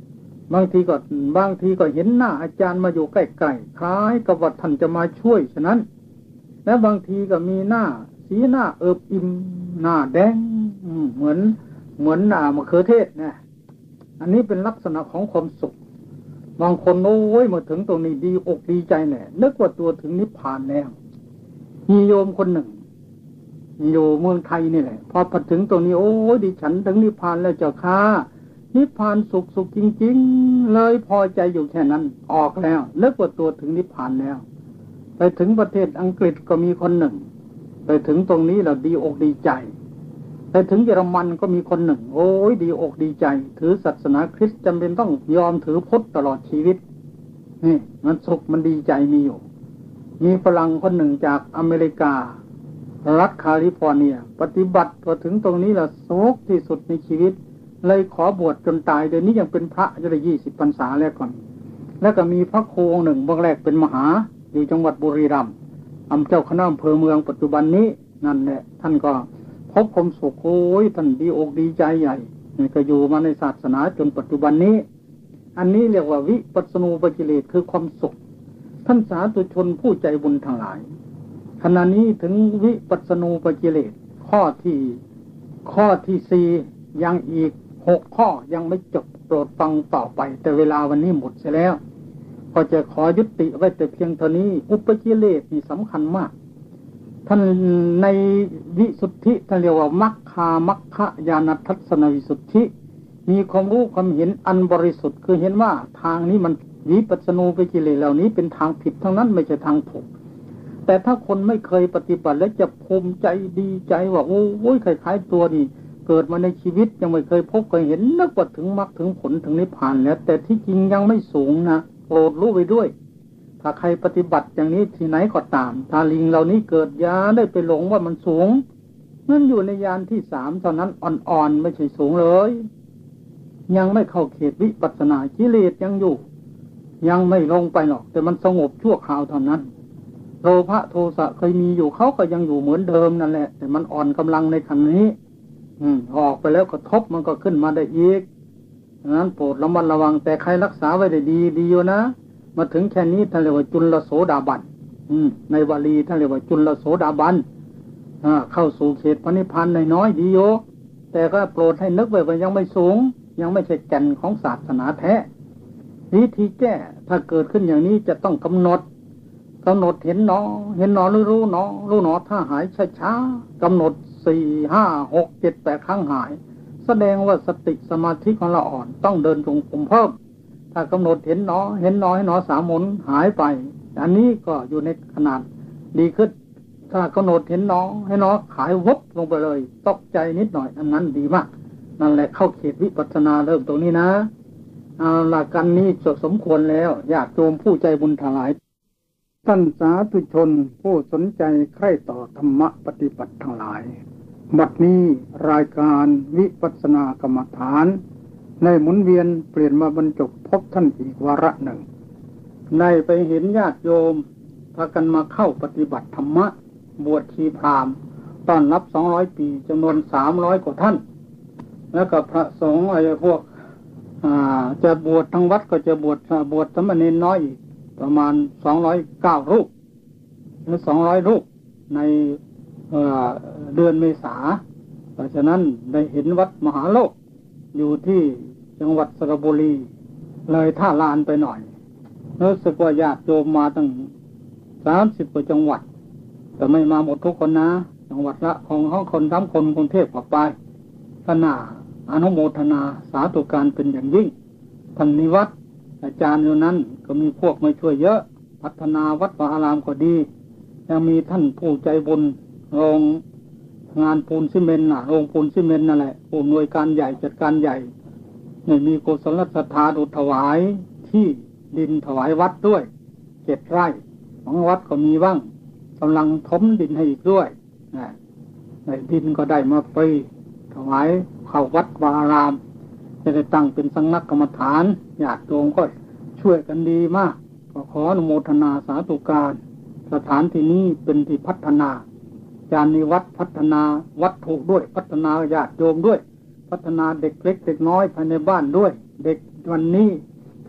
บางทีก็บางทีก็เห็นหน้าอาจารย์มาอยู่ใกล้ๆคล้ายกับว่าท่านจะมาช่วยฉะนั้นและบางทีก็มีหน้าสีหน้าเอิบอิ่มหน้าแดงเหมือนเหมือนหน้ามะเขือเทศนะอันนี้เป็นลักษณะของความสุขบางคนโอ้ยมาถึงตรงนี้ดีอกดีใจแน่นึกว่าตัวถึงนิพพานแล้วมีโยมคนหนึ่งอยู่เมืองไทยนี่แหละพอพอถึงตรงนี้โอ้ยดิฉันถึงนิพพานแล้วเจ้าค่ะนิพพานสุขสุขจริงๆเลยพอใจอยู่แค่นั้นออกแล้วนึกว่าตัวถึงนิพพานแล้วไปถึงประเทศอังกฤษก็มีคนหนึ่งไปถึงตรงนี้แล้วดีอกดีใจไปถึงเยอรมันก็มีคนหนึ่งโอ้ยดีอกดีใจถือศาสนาคริสต์จำเป็นต้องยอมถือพุทธตลอดชีวิตนี่มันสุขมันดีใจมีอยู่มีฝรั่งคนหนึ่งจากอเมริการัฐแคลิฟอร์เนียปฏิบัติพอถึงตรงนี้แล้วสุขที่สุดในชีวิตเลยขอบวชจนตายเดี๋ยวนี้ยังเป็นพระจะได้ยี่สิบพรรษาแล้วก่อนแล้วก็มีพระครูหนึ่งเบื้องแรกเป็นมหาอยู่จังหวัดบุรีรัมย์อำเจ้าคณะอำเภอเมืองปัจจุบันนี้นั่นแหละท่านก็พบความสุขโอ้ยท่านดีอกดีใจใหญ่ก็อยู่มาในศาสนาจนปัจจุบันนี้อันนี้เรียกว่าวิปัสสนูปกิเลสคือความสุขท่านสาธุชนผู้ใจบุญทั้งหลายขณะนี้ถึงวิปัสสนูปกิเลสข้อที่ข้อที่สี่ยังอีกหกข้อยังไม่จบโปรดฟังต่อไปแต่เวลาวันนี้หมดเสียแล้วก็จะขอยุติไว้แต่เพียงเท่านี้อุปกิเลสนี่สำคัญมากท่านในวิสุทธิท่านเรียกว่ามัคคามัคคะญาณทัศนวิสุทธิมีความรู้ความเห็นอันบริสุทธิ์คือเห็นว่าทางนี้มันวิปัสสนูปกิเลสเหล่านี้เป็นทางผิดทั้งนั้นไม่ใช่ทางถูกแต่ถ้าคนไม่เคยปฏิบัติแล้วจะภูมิใจดีใจว่าโอ้ยคล้ายๆตัวนี่เกิดมาในชีวิตยังไม่เคยพบเคยเห็นนึกว่าถึงมรรคถึงผลถึงนิพพานแล้วแต่ที่จริงยังไม่สูงนะโปรดรู้ไว้ด้วยถ้าใครปฏิบัติอย่างนี้ที่ไหนก็ตามถ้าลิงเหล่านี้เกิดยาได้ไปหลงว่ามันสูงนั่นอยู่ในยานที่สามเท่านั้นอ่อนๆไม่ใช่สูงเลยยังไม่เข้าเขตวิปัสสนากิเลสยังอยู่ยังไม่ลงไปหรอกแต่มันสงบชั่วคราวเท่านั้นโลภะโทสะเคยมีอยู่เขาก็ยังอยู่เหมือนเดิมนั่นแหละแต่มันอ่อนกำลังในขณะนี้อืมออกไปแล้วกระทบมันก็ขึ้นมาได้อีกดังนั้นโปรดระมัดระวังแต่ใครรักษาไว้ได้ดีดีอยู่นะมาถึงแค่นี้ท่านเรียกว่าจุลโสดาบันอืมในวาลีท่านเรียกว่าจุลโสดาบันอ่าเข้าสู่เขตพระนิพพานน้อยๆดีโยแต่ก็โปรดให้นึกไว้ว่ายังไม่สูงยังไม่ใช่แก่นของศาสนาแท้วิธีแก้ถ้าเกิดขึ้นอย่างนี้จะต้องกำหนดกำหนดเห็นหนอเห็นหนอหรือรู้หนอรู้หนอถ้าหายช้าๆกำหนดสี่ห้าหกเจ็ดแปดครั้งหายแสดงว่าสติสมาธิของเราอ่อนต้องเดินจงกรมเพิ่มถ้ากำหนดเห็นหนอเห็นหนอให้หนอสามหนหายไปอันนี้ก็อยู่ในขนาดดีขึ้นถ้ากำหนดเห็นหนอให้หนอหายวุบลงไปเลยตกใจนิดหน่อยอันนั้นดีมากนั่นแหละเข้าเขตวิปัสสนาเริ่มตรงนี้นะเอาหลักการนี้จบสมควรแล้วญาติโยมผู้ใจบุญทั้งหลายท่านสาธุชนผู้สนใจใคร่ต่อธรรมะปฏิบัติทั้งหลายบัดนี้รายการวิปัสสนากรรมฐานในหมุนเวียนเปลี่ยนมาบรรจบพบท่านอีกวาระหนึ่งในไปเห็นญาติโยมพากันมาเข้าปฏิบัติธรรมะบวชชีพราหมณ์ต้อนรับสองร้อยปีจำนวนสามร้อยกว่าท่านแล้วก็พระสงฆ์อะไรพวกจะบวชทั้งวัดก็จะบวชบวชสามเณรน้อยอีกประมาณสองร้อยเก้ารูปหรือสองร้อยรูปในเอ่อเดือนเมษาเพราะฉะนั้นได้เห็นวัดมหาโลกอยู่ที่จังหวัดสระบุรีเลยท่าลานไปหน่อยรู้สึกว่าญาติโยมมาตั้งสามสิบกว่าจังหวัดแต่ไม่มาหมดทุกคนนะจังหวัดละของห้องคนทำคนกรุงเทพออกไปท่านน่าอนุโมทนาสาธุการเป็นอย่างยิ่งท่านนิวัฒน์อาจารย์อยู่นั้นก็มีพวกมาช่วยเยอะพัฒนาวัดวาอารามก็ดียังมีท่านผู้ใจบุญโรงงานปูนซีเมนต์น่ะโรงปูนซีเมนต์นั่นแหละผู้อำนวยการใหญ่จัดการใหญ่เนี่ยมีกุศลศรัทธาอุถวายที่ดินถวายวัดด้วยเจ็ดไร่ของวัดก็มีบ้างกำลังถมดินให้อีกด้วยนะในดินก็ได้มาฟรีถวายเข้าวัดวาอารามจะได้ตั้งเป็นสำนักกรรมฐานญาติโยมก็ช่วยกันดีมากก็ขออนุโมทนาสาธุการสถานที่นี้เป็นที่พัฒนาจารย์นิวัฒน์พัฒนาวัตถุด้วยพัฒนาญาติโยมด้วยพัฒนาเด็กเล็กเด็กน้อยภายในบ้านด้วยเด็กวันนี้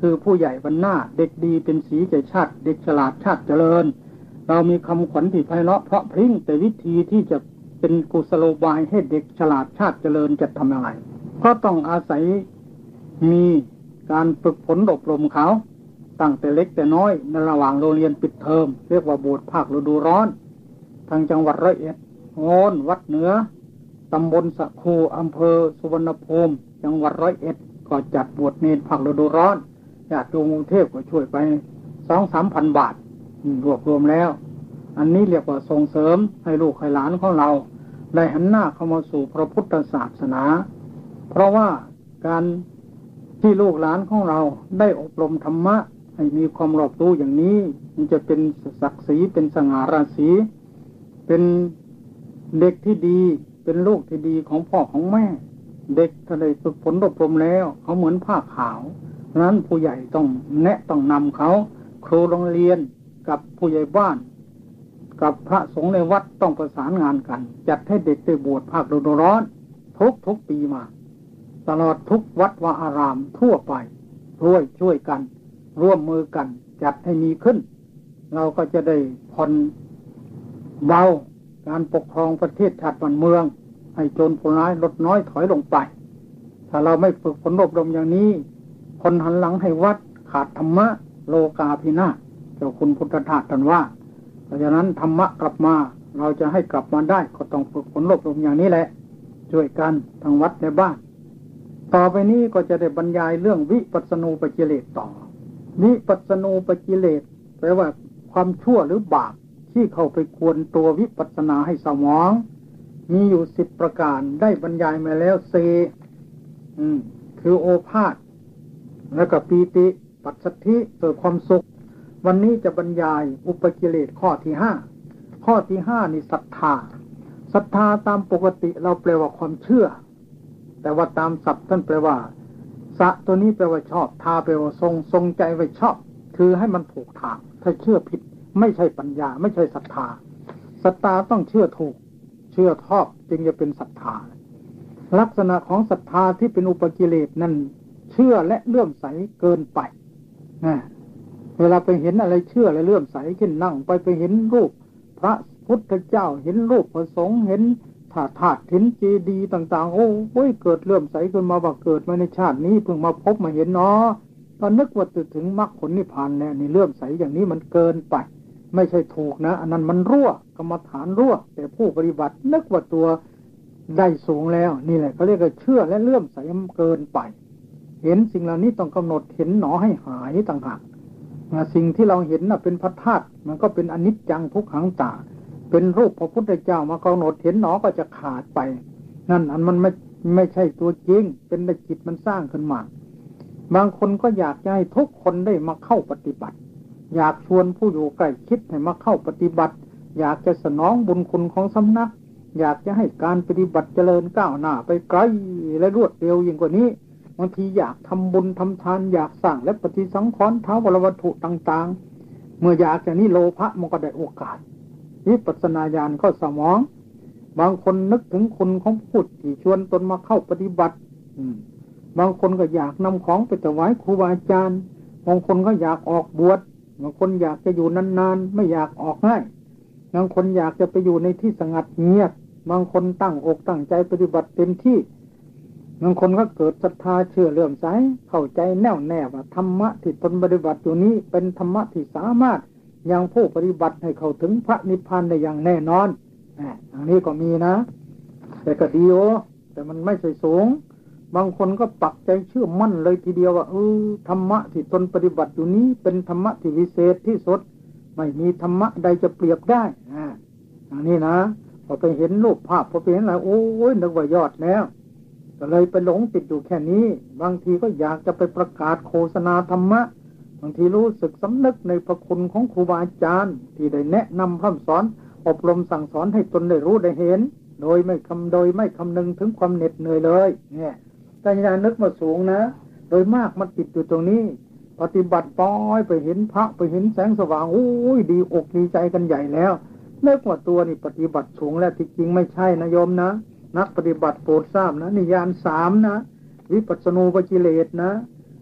คือผู้ใหญ่บรรณาเด็กดีเป็นสีแก่ชาติเด็กฉลาดชาติเจริญเรามีคำขวัญที่ไพเราะเพราะพริ้งแต่วิธีที่จะเป็นกุศโลบายให้เด็กฉลาดชาติเจริญจะทำอย่างไรก็ต้องอาศัยมีการฝึกฝนอบรมเขาตั้งแต่เล็กแต่น้อยในระหว่างโรงเรียนปิดเทอมเรียกว่าบวชภาคฤดูร้อนทางจังหวัดร้อยเอ็ดโงนวัดเหนือตำบลสะคูอำเภอสุวรรณภูมิจังหวัดร้อยเอ็ดก็จัดบวชเนรภาคฤดูร้อนญาติโยมกรุงเทพก็ช่วยไปสองสามพันบาทรวบรวมแล้วอันนี้เรียกว่าส่งเสริมให้ลูกให้หลานของเราได้หันหน้าเข้ามาสู่พระพุทธศาสนาเพราะว่าการที่ลูกหลานของเราได้อบรมธรรมะให้มีความรอบรู้อย่างนี้มันจะเป็นศักดิ์ศรีเป็นสง่าราศีเป็นเด็กที่ดีเป็นลูกที่ดีของพ่อของแม่เด็กถ้าได้ฝึกฝนอบรมแล้วเขาเหมือนผ้าขาวนั้นผู้ใหญ่ต้องแนะต้องนำเขาครูโรงเรียนกับผู้ใหญ่บ้านกับพระสงฆ์ในวัดต้องประสานงานกันจัดให้เด็กได้บวชภาคฤดูร้อนทุกทุกปีมาตลอดทุกวัดวาอารามทั่วไปช่วยช่วยกันร่วมมือกันจัดให้มีขึ้นเราก็จะได้ผ่อนเบาการปกครองประเทศชาติบ้านเมืองให้โจรผู้ร้ายลดน้อยถอยลงไปถ้าเราไม่ฝึกฝนอบรมอย่างนี้คนหันหลังให้วัดขาดธรรมะโลกาภินาศเจ้าคุณพุทธทาสตรัสว่าเพราะฉะนั้นธรรมะกลับมาเราจะให้กลับมาได้ก็ต้องฝึกฝนอบรมอย่างนี้แหละช่วยกันทางวัดในบ้านต่อไปนี้ก็จะได้บรรยายเรื่องวิปัสสนูปกิเลสต่อวิปัสสนูปกิเลสแปลว่าความชั่วหรือบาปที่เข้าไปกวนตัววิปัสสนาให้สมองมีอยู่สิบประการได้บรรยายมาแล้วเซอืมคือโอภาสแล้วก็ปีติปัสสัทธิเกิดความสุขวันนี้จะบรรยายอุปกิเลสข้อที่ห้าข้อที่ห้านี่ศรัทธาศรัทธาตามปกติเราแปลว่าความเชื่อแต่ว่าตามศัพท์ท่านแปลว่าสะตัวนี้แปลว่าชอบทาแปลว่าทรงทรงใจไว้ชอบคือให้มันถูกทางถ้าเชื่อผิดไม่ใช่ปัญญาไม่ใช่ศรัทธาศรัทธาต้องเชื่อถูกเชื่อชอบจึงจะเป็นศรัทธาลักษณะของศรัทธาที่เป็นอุปกิเลสนั้นเชื่อและเลื่อมใสเกินไปนะเวลาไปเห็นอะไรเชื่อและเลื่อมใสเช่นนั่งไปไปเห็นรูปพระพุทธเจ้าเห็นรูปพระสงฆ์เห็นถาดถาดเห็นเจดีย์ต่างๆโอ้โว้ยเกิดเลื่อมใสขึ้นมาว่าเกิดมาในชาตินี้เพิ่งมาพบมาเห็นเนาะตอนนึกว่าจะถึงมรรคผลนิพพานแล้วนี่เลื่อมใสอย่างนี้มันเกินไปไม่ใช่ถูกนะอันนั้นมันรั่วกรรมฐานรั่วแต่ผู้ปฏิบัตินึกว่าตัวได้สูงแล้วนี่แหละเขาเรียกว่าเชื่อและเลื่อมใสเกินไปเห็นสิ่งเหล่านี้ต้องกำหนดเห็นหนอให้หายต่างหากสิ่งที่เราเห็นน่ะเป็นพระธาตุมันก็เป็นอนิจจังทุกขังตาเป็นรูปพระพุทธเจ้ามากำหนดเห็นหนอก็จะขาดไปนั่นอันมันไม่ไม่ใช่ตัวจริงเป็นแต่จิตมันสร้างขึ้นมาบางคนก็อยากจะให้ทุกคนได้มาเข้าปฏิบัติอยากชวนผู้อยู่ใกล้ชิดให้มาเข้าปฏิบัติอยากจะสนองบุญคุณของสำนักอยากจะให้การปฏิบัติเจริญก้าวหน้าไปไกลและรวดเร็วยิ่งกว่านี้บางทีอยากทำบุญทำทานอยากสร้างและปฏิสังขรณ์ท้าวรวัตถุต่างๆเมื่ออยากอย่างนี้โลภะมันก็ได้โอกาสวิปัสสนาญาณก็สมองบางคนนึกถึงคนของพูดที่ชวนตนมาเข้าปฏิบัติบางคนก็อยากนำของไปถวายครูบาอาจารย์บางคนก็อยากออกบวชบางคนอยากจะอยู่นานๆไม่อยากออกง่ายบางคนอยากจะไปอยู่ในที่สงัดเงียบบางคนตั้งอกตั้งใจปฏิบัติเต็มที่บางคนก็เกิดศรัทธาเชื่อเลื่อมใสเข้าใจแน่วแน่ว่าธรรมะที่ตนปฏิบัติอยู่นี้เป็นธรรมะที่สามารถยังผู้ปฏิบัติให้เข้าถึงพระนิพพานได้อย่างแน่นอนอันนี้ก็มีนะแต่ก็ดีโอแต่มันไม่ใช่สูงบางคนก็ปักใจเชื่อมั่นเลยทีเดียวว่าเออธรรมะที่ตนปฏิบัติอยู่นี้เป็นธรรมะที่วิเศษที่สุดไม่มีธรรมะใดจะเปรียบได้อ่าอันนี้นะพอไปเห็นรูปภาพพอไปเห็นอะไรโอ้ยนึกว่ายอดแล้วก็เลยไปหลงติดอยู่แค่นี้บางทีก็อยากจะไปประกาศโฆษณาธรรมะบางทีรู้สึกสำนึกในพระคุณของครูบาอาจารย์ที่ได้แนะนำพร่ำสอนอบรมสั่งสอนให้ตนได้รู้ได้เห็นโดยไม่คำโดยไม่คำนึงถึงความเหน็ดเหนื่อยเลยเนี่ยแต่อย่านึกมาสูงนะโดยมากมันติดอยู่ตรงนี้ปฏิบัติป้อยไปเห็นพระไปเห็นแสงสว่างโอ้ยดีอกดีใจกันใหญ่แล้วนึกว่าตัวนี่ปฏิบัติสูงแล้วที่จริงไม่ใช่นะโยมนะนักปฏิบัติโปรดทราบนะนิยานสามนะวิปัสสนูปกิเลสนะ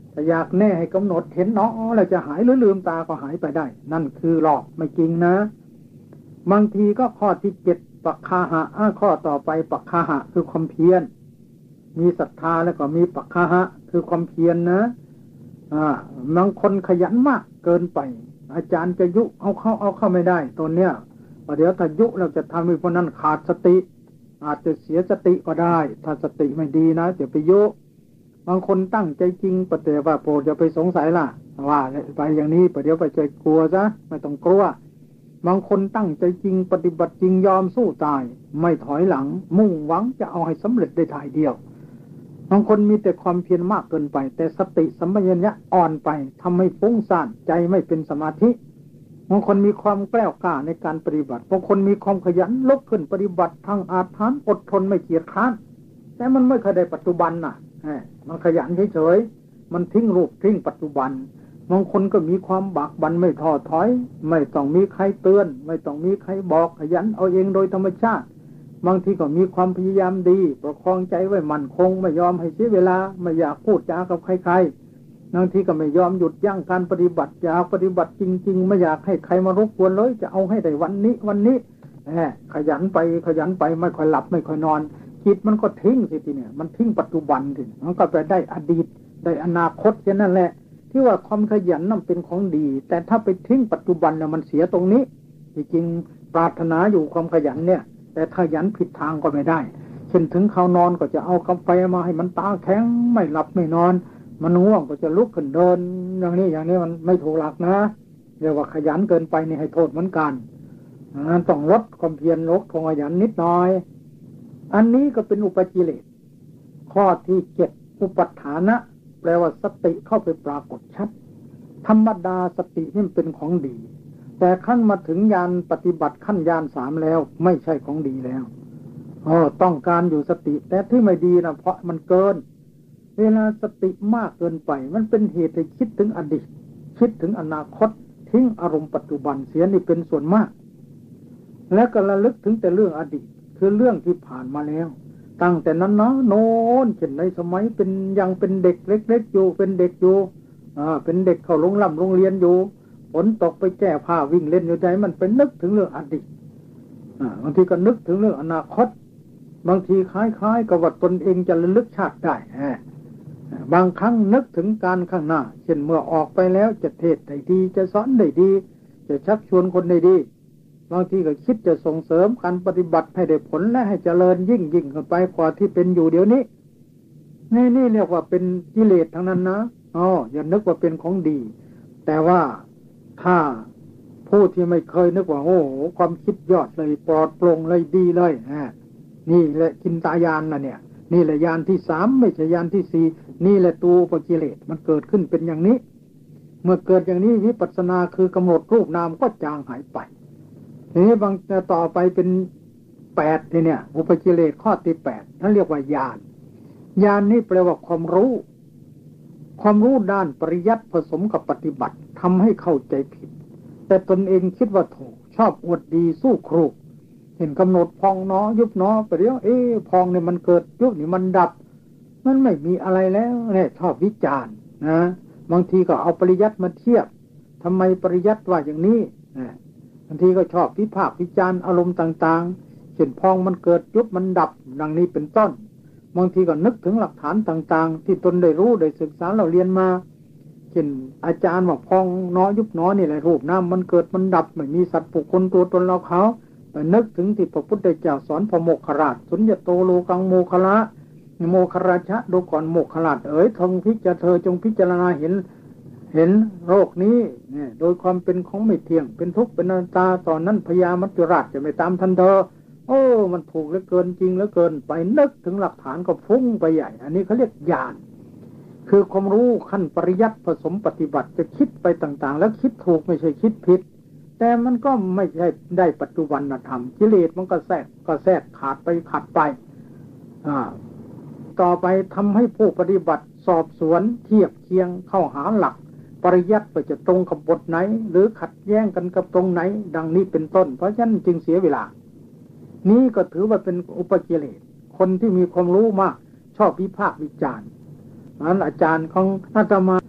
ถ้าอยากแน่ให้กำหนดเห็นเนาะแล้วจะหายหรือลืมตาก็หายไปได้นั่นคือหลอกไม่จริงนะบางทีก็ข้อที่เจ็ดปักคาหะข้อต่อไปปักคาหะคือความเพียรมีศรัทธาแล้วก็มีปักคาหะคือความเพียร นะอ่าบางคนขยันมากเกินไปอาจารย์จะยุเอาเข้าเอาเข้าไม่ได้ตัวเนี้ยเดี๋ยวถ้ายุเราจะทำให้คนนั้นขาดสติอาจจะเสียสติก็ได้ถ้าสติไม่ดีนะจะไปยุบางคนตั้งใจจริงปฏิบัติโปรดอย่าไปสงสัยล่ะว่าไปอย่างนี้ประเดี๋ยวไปใจกลัวซะไม่ต้องกลัวบางคนตั้งใจจริงปฏิบัติจริงยอมสู้ตายไม่ถอยหลังมุ่งหวังจะเอาให้สำเร็จได้ถ่ายเดียวบางคนมีแต่ความเพียรมากเกินไปแต่สติสัมปชัญญะอ่อนไปทำให้ฟุ้งซ่านใจไม่เป็นสมาธิบางคนมีความแกล้วกล้าในการปฏิบัติบางคนมีความขยันลุกขึ้นปฏิบัติทางอาถรรพ์อดทนไม่เกียจคร้านแต่มันไม่เคยได้ปัจจุบันน่ะมันขยันเฉยๆมันทิ้งรูปทิ้งปัจจุบันบางคนก็มีความบากบั่นไม่ท้อถอยไม่ต้องมีใครเตือนไม่ต้องมีใครบอกขยันเอาเองโดยธรรมชาติบางทีก็มีความพยายามดีประคองใจไว้มั่นคงไม่ยอมให้เสียเวลาไม่อยากพูดจากับใครๆบางทีก็ไม่ยอมหยุดยั้งการปฏิบัติอยากปฏิบัติจริงๆไม่อยากให้ใครมารบกวนเลยจะเอาให้ได้วันนี้วันนี้แหมขยันไปขยันไปไม่ค่อยหลับไม่ค่อยนอนจิตมันก็ทิ้งสิทีเนี่ยมันทิ้งปัจจุบันสิมันก็ไปได้อดีตได้อนาคตแค่นั้นแหละที่ว่าความขยันนั่นเป็นของดีแต่ถ้าไปทิ้งปัจจุบันเนี่ยมันเสียตรงนี้จริงๆปรารถนาอยู่ความขยันเนี่ยแต่ขยันผิดทางก็ไม่ได้เช่นถึงเขานอนก็จะเอากาแฟมาให้มันตาแข็งไม่หลับไม่นอนมันง่วงก็จะลุกขึ้นเดินอย่างนี้อย่างนี้มันไม่ถูกหลักนะเรียกว่าขยันเกินไปนี่ให้โทษเหมือนกันนั้นต้องลดความเพียรลดความขยันนิดหน่อยอันนี้ก็เป็นอุปกิเลสข้อที่เจ็ดอุปัฏฐานะแปลว่าสติเข้าไปปรากฏชัดธรรมดาสตินี่เป็นของดีแต่ขั้นมาถึงญาณปฏิบัติขั้นญาณสามแล้วไม่ใช่ของดีแล้วอ๋อต้องการอยู่สติแต่ที่ไม่ดีนะเพราะมันเกินเวลาสติมากเกินไปมันเป็นเหตุให้คิดถึงอดีตคิดถึงอนาคตทิ้งอารมณ์ปัจจุบันเสียนี่เป็นส่วนมากและก็ระลึกถึงแต่เรื่องอดีตคือเรื่องที่ผ่านมาแล้วตั้งแต่นั้นนะโน้นเช่นในสมัยเป็นยังเป็นเด็กเล็กๆอยู่เป็นเด็กอยู่อ่าเป็นเด็กเข้าโรงร่ำโรงเรียนอยู่ฝนตกไปแก้ผ้าวิ่งเล่นอยู่ใจมันเป็นนึกถึงเรื่องอดีตอ่าบางทีก็นึกถึงเรื่องอนาคตบางทีคล้ายๆกับว่าตนเองจะระลึกชาติได้ฮะบางครั้งนึกถึงการข้างหน้าเช่นเมื่อออกไปแล้วจะเทศได้ดีจะสอนได้ดีจะชักชวนคนได้ดีบางทีก็คิดจะส่งเสริมการปฏิบัติให้ได้ผลและให้เจริญยิ่งยิ่งขึ้นไปกว่าที่เป็นอยู่เดี๋ยวนี้นี่นี่เรียกว่าเป็นกิเลสทั้งนั้นนะอ๋ออย่านึกว่าเป็นของดีแต่ว่าถ้าผู้ที่ไม่เคยนึกว่าโอ้โหความคิดยอดเลยปลอดโปร่งเลยดีเลยอ่านี่แหละกินตายานนะเนี่ยนี่แหละยานที่สามไม่ใช่ยานที่สี่นี่แหละตัวอุปกิเลสมันเกิดขึ้นเป็นอย่างนี้เมื่อเกิดอย่างนี้วิปัสสนาคือกำหนดรูปนามก็จางหายไปทีนี้บางต่อไปเป็นแปดทีเนี่ยอุปกิเลสข้อที่แปดท่านเรียกว่าญาณญาณนี่แปลว่าความรู้ความรู้ด้านปริยัติผสมกับปฏิบัติทำให้เข้าใจผิดแต่ตนเองคิดว่าถูกชอบอวดดีสู้ครูเห็นกำหนดพองเนาะยุบเนาะไปเดี๋ยวเอ๊ะพองเนี่ยมันเกิดยุบนี่มันดับมันไม่มีอะไรแล้วเนี่ยชอบวิจารณ์นะบางทีก็เอาปริยัติมาเทียบทำไมปริยัติว่าอย่างนี้นะบางทีก็ชอบวิพากษ์วิจารณ์อารมณ์ต่างๆเช่นพองมันเกิดยุบมันดับดังนี้เป็นต้นบางทีก็นึกถึงหลักฐานต่างๆที่ตนได้รู้ได้ศึกษาเราเรียนมาเช่นอาจารย์บอกพองเนาะยุบเนาะนี่แหละรูปน้ำมันเกิดมันดับไม่มีสัตว์ปุคคลตัวตนเราเขาไปนึกถึงที่พระพุทธเจ้าสอนพระโมคคัลลานะสุญญโตโลกังโมคละโมคราชะดูก่อนโมคคัลลานะเอ๋ยทงพิจารเธอจงพิจารณาเห็นเห็นโรคนี้เนี่ยโดยความเป็นของไม่เที่ยงเป็นทุกข์เป็นอนัตตาตอนนั้นพญามัจจุราชจะไม่ตามทันเธอโอ้มันถูกเหลือเกินจริงเหลือเกินไปนึกถึงหลักฐานก็ฟุ้งไปใหญ่อันนี้เขาเรียกญาณคือความรู้ขั้นปริยัติผสมปฏิบัติจะคิดไปต่างๆแล้วคิดถูกไม่ใช่คิดผิดแต่มันก็ไม่ใช่ได้ปัจจุบันธรรมกิเลสมันก็แทรกก็แทรกขาดไปขัดไปอ่าต่อไปทำให้ผู้ปฏิบัติสอบสวนเทียบเคียงเข้าหาหลักปริยัติไปจะตรงกับบทไหนหรือขัดแย้งกันกับตรงไหนดังนี้เป็นต้นเพราะฉะนั้นจึงเสียเวลานี้ก็ถือว่าเป็นอุปกิเลสคนที่มีความรู้มากชอบวิพากษ์วิจารณ์นั้นอาจารย์ของอาตมา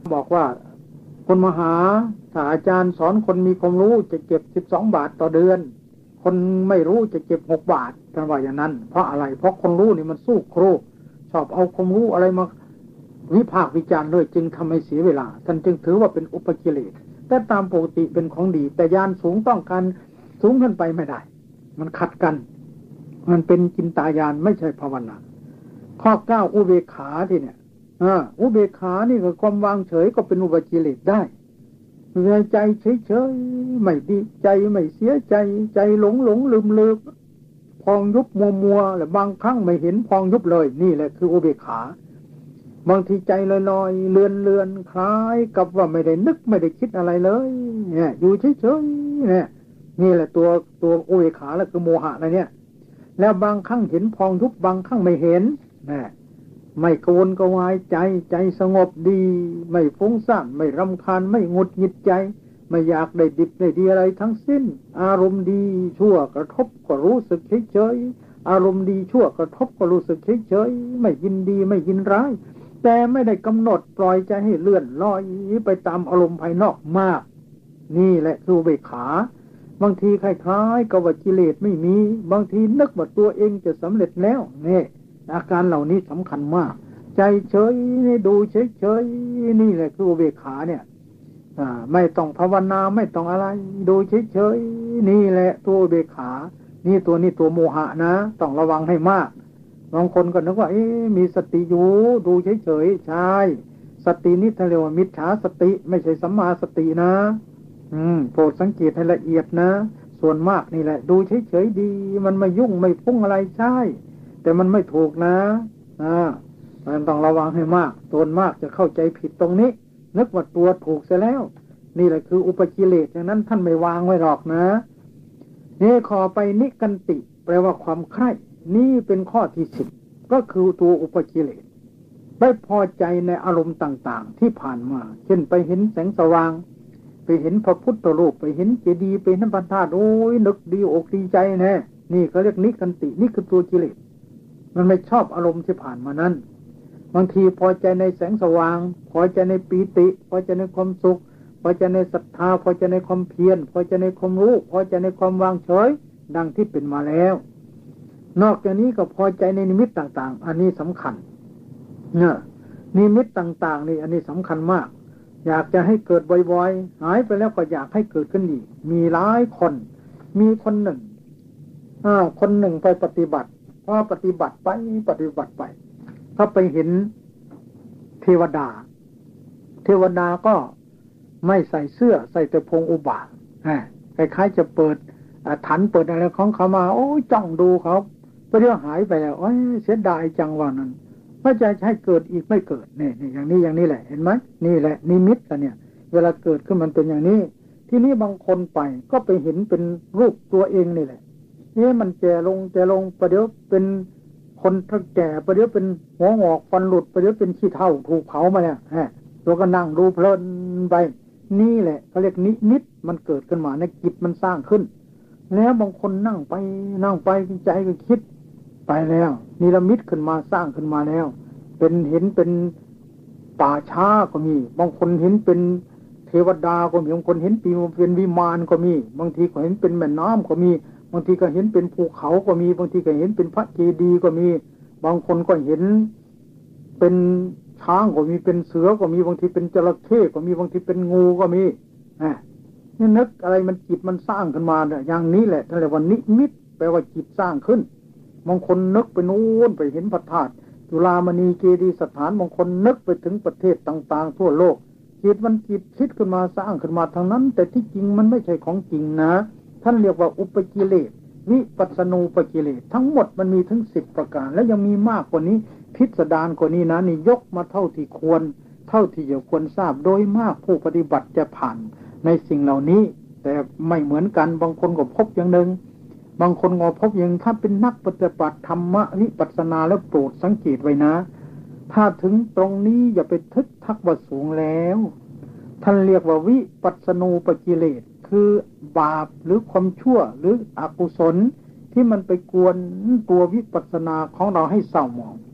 บอกว่าคนมหาถ้าอาจารย์สอนคนมีความรู้จะเก็บสิบสองบาทต่อเดือนคนไม่รู้จะเก็บหกบาทท่านว่าอย่างนั้นเพราะอะไรเพราะคนรู้นี่มันสู้ครูชอบเอาความรู้อะไรมาวิพากษ์วิจารณ์ด้วยจึงทำให้เสียเวลาท่านจึงถือว่าเป็นอุปกิเลสแต่ตามปกติเป็นของดีแต่ญาณสูงต้องการสูงขึ้นไปไม่ได้มันขัดกันมันเป็นจินตญาณไม่ใช่ภาวนาข้อเก้าอุเบกขาที่เนี่ยอ่าอุเบกขานี่ก็ความวางเฉยก็เป็นอุปกิเลสได้ใจเฉยๆไม่ดีใจไม่เสียใจใจหลงหลงลืมลืมพองยุบมัวมัวหรือบางครั้งไม่เห็นพองยุบเลยนี่แหละคืออุเบกขาบางทีใจลอยๆเลือนเลือนคล้ายกับว่าไม่ได้นึกไม่ได้คิดอะไรเลยเนี่ยอยู่เฉยๆเนี่ยนี่แหละตัวตัวอุเบกขาแล้วคือโมหะนะเนี่ยแล้วบางครั้งเห็นพองยุบบางครั้งไม่เห็นนะไม่กวนกวายใจใจสงบดีไม่ฟุ้งซ่านไม่รำคาญไม่หงุดหงิดใจไม่อยากได้ดิบได้ดีอะไรทั้งสิ้นอารมณ์ดีชั่วกระทบก็รู้สึกเฉยๆอารมณ์ดีชั่วกระทบก็รู้สึกเฉยๆไม่ยินดีไม่ยินร้ายแต่ไม่ได้กำหนดปล่อยใจให้เลื่อนลอยไปตามอารมณ์ภายนอกมากนี่แหละคืออุเบกขาบางทีคล้ายๆกับว่ากิเลสไม่มีบางทีนึกว่าตัวเองจะสำเร็จแล้วเนี่ยอาการเหล่านี้สำคัญมากใจเฉยนี่ดูเฉยๆนี่แหละคืออุเบกขาเนี่ยไม่ต้องภาวนาไม่ต้องอะไรดูเฉยๆนี่แหละตัวอุเบกขานี่ตัวนี้ตัวโมหะนะต้องระวังให้มากบางคนก็นึกว่าเอ๊ะมีสติอยู่ดูเฉยๆใช่สตินี่ท่านเรียกว่ามิจฉาสติไม่ใช่สัมมาสตินะอืมโปรดสังเกตให้ละเอียดนะส่วนมากนี่แหละดูเฉยๆดีมันไม่ยุ่งไม่ฟุ้งอะไรใช่แต่มันไม่ถูกนะอ่ามันต้องระวังให้มากส่วนมากจะเข้าใจผิดตรงนี้นึกว่าตัวถูกเสียแล้วนี่แหละคืออุปกิเลสอย่างนั้นท่านไม่วางไว้หรอกนะนี่ขอไปนิกันติแปลว่าความใคร่นี่เป็นข้อที่สิบก็คือตัวอุปกิเลสไม่พอใจในอารมณ์ต่างๆที่ผ่านมาเช่นไปเห็นแสงสว่างไปเห็นพระพุทธรูปไปเห็นเจดีย์ไปเห็นพระธาตุโอ้ยนึกดีอกดีใจแน่นี่เขาเรียกนิกันตินี่คือตัวกิเลสมันไม่ชอบอารมณ์ที่ผ่านมานั้นบางทีพอใจในแสงสว่างพอใจในปีติพอใจในความสุขพอใจในศรัทธาพอใจในความเพียรพอใจในความรู้พอใจในความวางเฉยดังที่เป็นมาแล้วนอกจากนี้ก็พอใจในนิมิตต่างๆอันนี้สำคัญเนี่ยนิมิตต่างๆนี่อันนี้สำคัญมากอยากจะให้เกิดบ่อยๆหายไปแล้วก็อยากให้เกิดขึ้นอีกมีหลายคนมีคนหนึ่งอ่าคนหนึ่งไปปฏิบัติพอปฏิบัติไปปฏิบัติไปเขาไปเห็นเทวดาเทวดาก็ไม่ใส่เสื้อใส่แต่พงอุบาทคล้ายๆจะเปิดถันเปิดอะไรของเขามาโอ้ยจ้องดูเขาไปเดี๋ยวหายไปแล้วโอ้ยเสียดายจังว่านั้นว่าจะให้เกิดอีกไม่เกิดนี่นี่อย่างนี้อย่างนี้แหละเห็นไหมนี่แหละนิมิตกันเนี่ยเวลาเกิดขึ้นมันเป็นอย่างนี้ที่นี้บางคนไปก็ไปเห็นเป็นรูปตัวเองนี่แหละนี่มันแก่ลงแก่ลงประเดี๋ยวเป็นคนถ้าแก่ประเดี๋ยวเป็นหัวงอกฟันหลุดประเดี๋ยวเป็นขี้เถ้าถูกเผามาเนี่ยฮะตัวก็นั่งดูเพลินไปนี่แหละเขาเรียกนิมิตมันเกิดขึ้นมาในจิตมันสร้างขึ้นแล้วบางคนนั่งไปนั่งไปใจก็คิดไปแล้วนิรมิตขึ้นมาสร้างขึ้นมาแล้วเป็นเห็นเป็นป่าช้าก็มีบางคนเห็นเป็นเทวดาก็มีบางคนเห็นปีเป็นวิมานก็มีบางทีก็เห็นเป็นแม่น้ำก็มีบางทีก็เห็นเป็นภูเขาก็มีบางทีก็เห็นเป็นพระเจดีย์ก็มีบางคนก็เห็นเป็นช้างก็มีเป็นเสือก็มีบางทีเป็นจระเข้ก็มีบางทีเป็นงูก็มีอ่ะนี่นึกอะไรมันจิตมันสร้างขึ้นมาเนี่ยอย่างนี้แหละท่านเรียกว่านิมิตแปลว่าจิตสร้างขึ้นบางคนนึกไปโน้นไปเห็นพระธาตุจุฬามณีเจดีย์สถานบางคนนึกไปถึงประเทศต่างๆทั่วโลกจิตมันจิตคิดขึ้นมาสร้างขึ้นมาทางนั้นแต่ที่จริงมันไม่ใช่ของจริงนะท่านเรียกว่าอุปกิเลสวิปัสสนูปกิเลสทั้งหมดมันมีถึงสิบประการและยังมีมากกว่านี้พิสดารกว่านี้นะนี่ยกมาเท่าที่ควรเท่าที่จะควรทราบโดยมากผู้ปฏิบัติจะผ่านในสิ่งเหล่านี้แต่ไม่เหมือนกันบางคนก็พบอย่างหนึ่งบางคนก็พบอย่างถ้าเป็นนักปฏิบัติธรรมะวิปัสสนาแล้วโปรดสังเกตไว้นะถ้าถึงตรงนี้อย่าไปทึกทักว่าสูงแล้วท่านเรียกว่าวิปัสสนูปกิเลสคือบาปหรือความชั่วหรืออกุศลที่มันไปกวนตัววิปัสสนาของเราให้เศร้าหมอง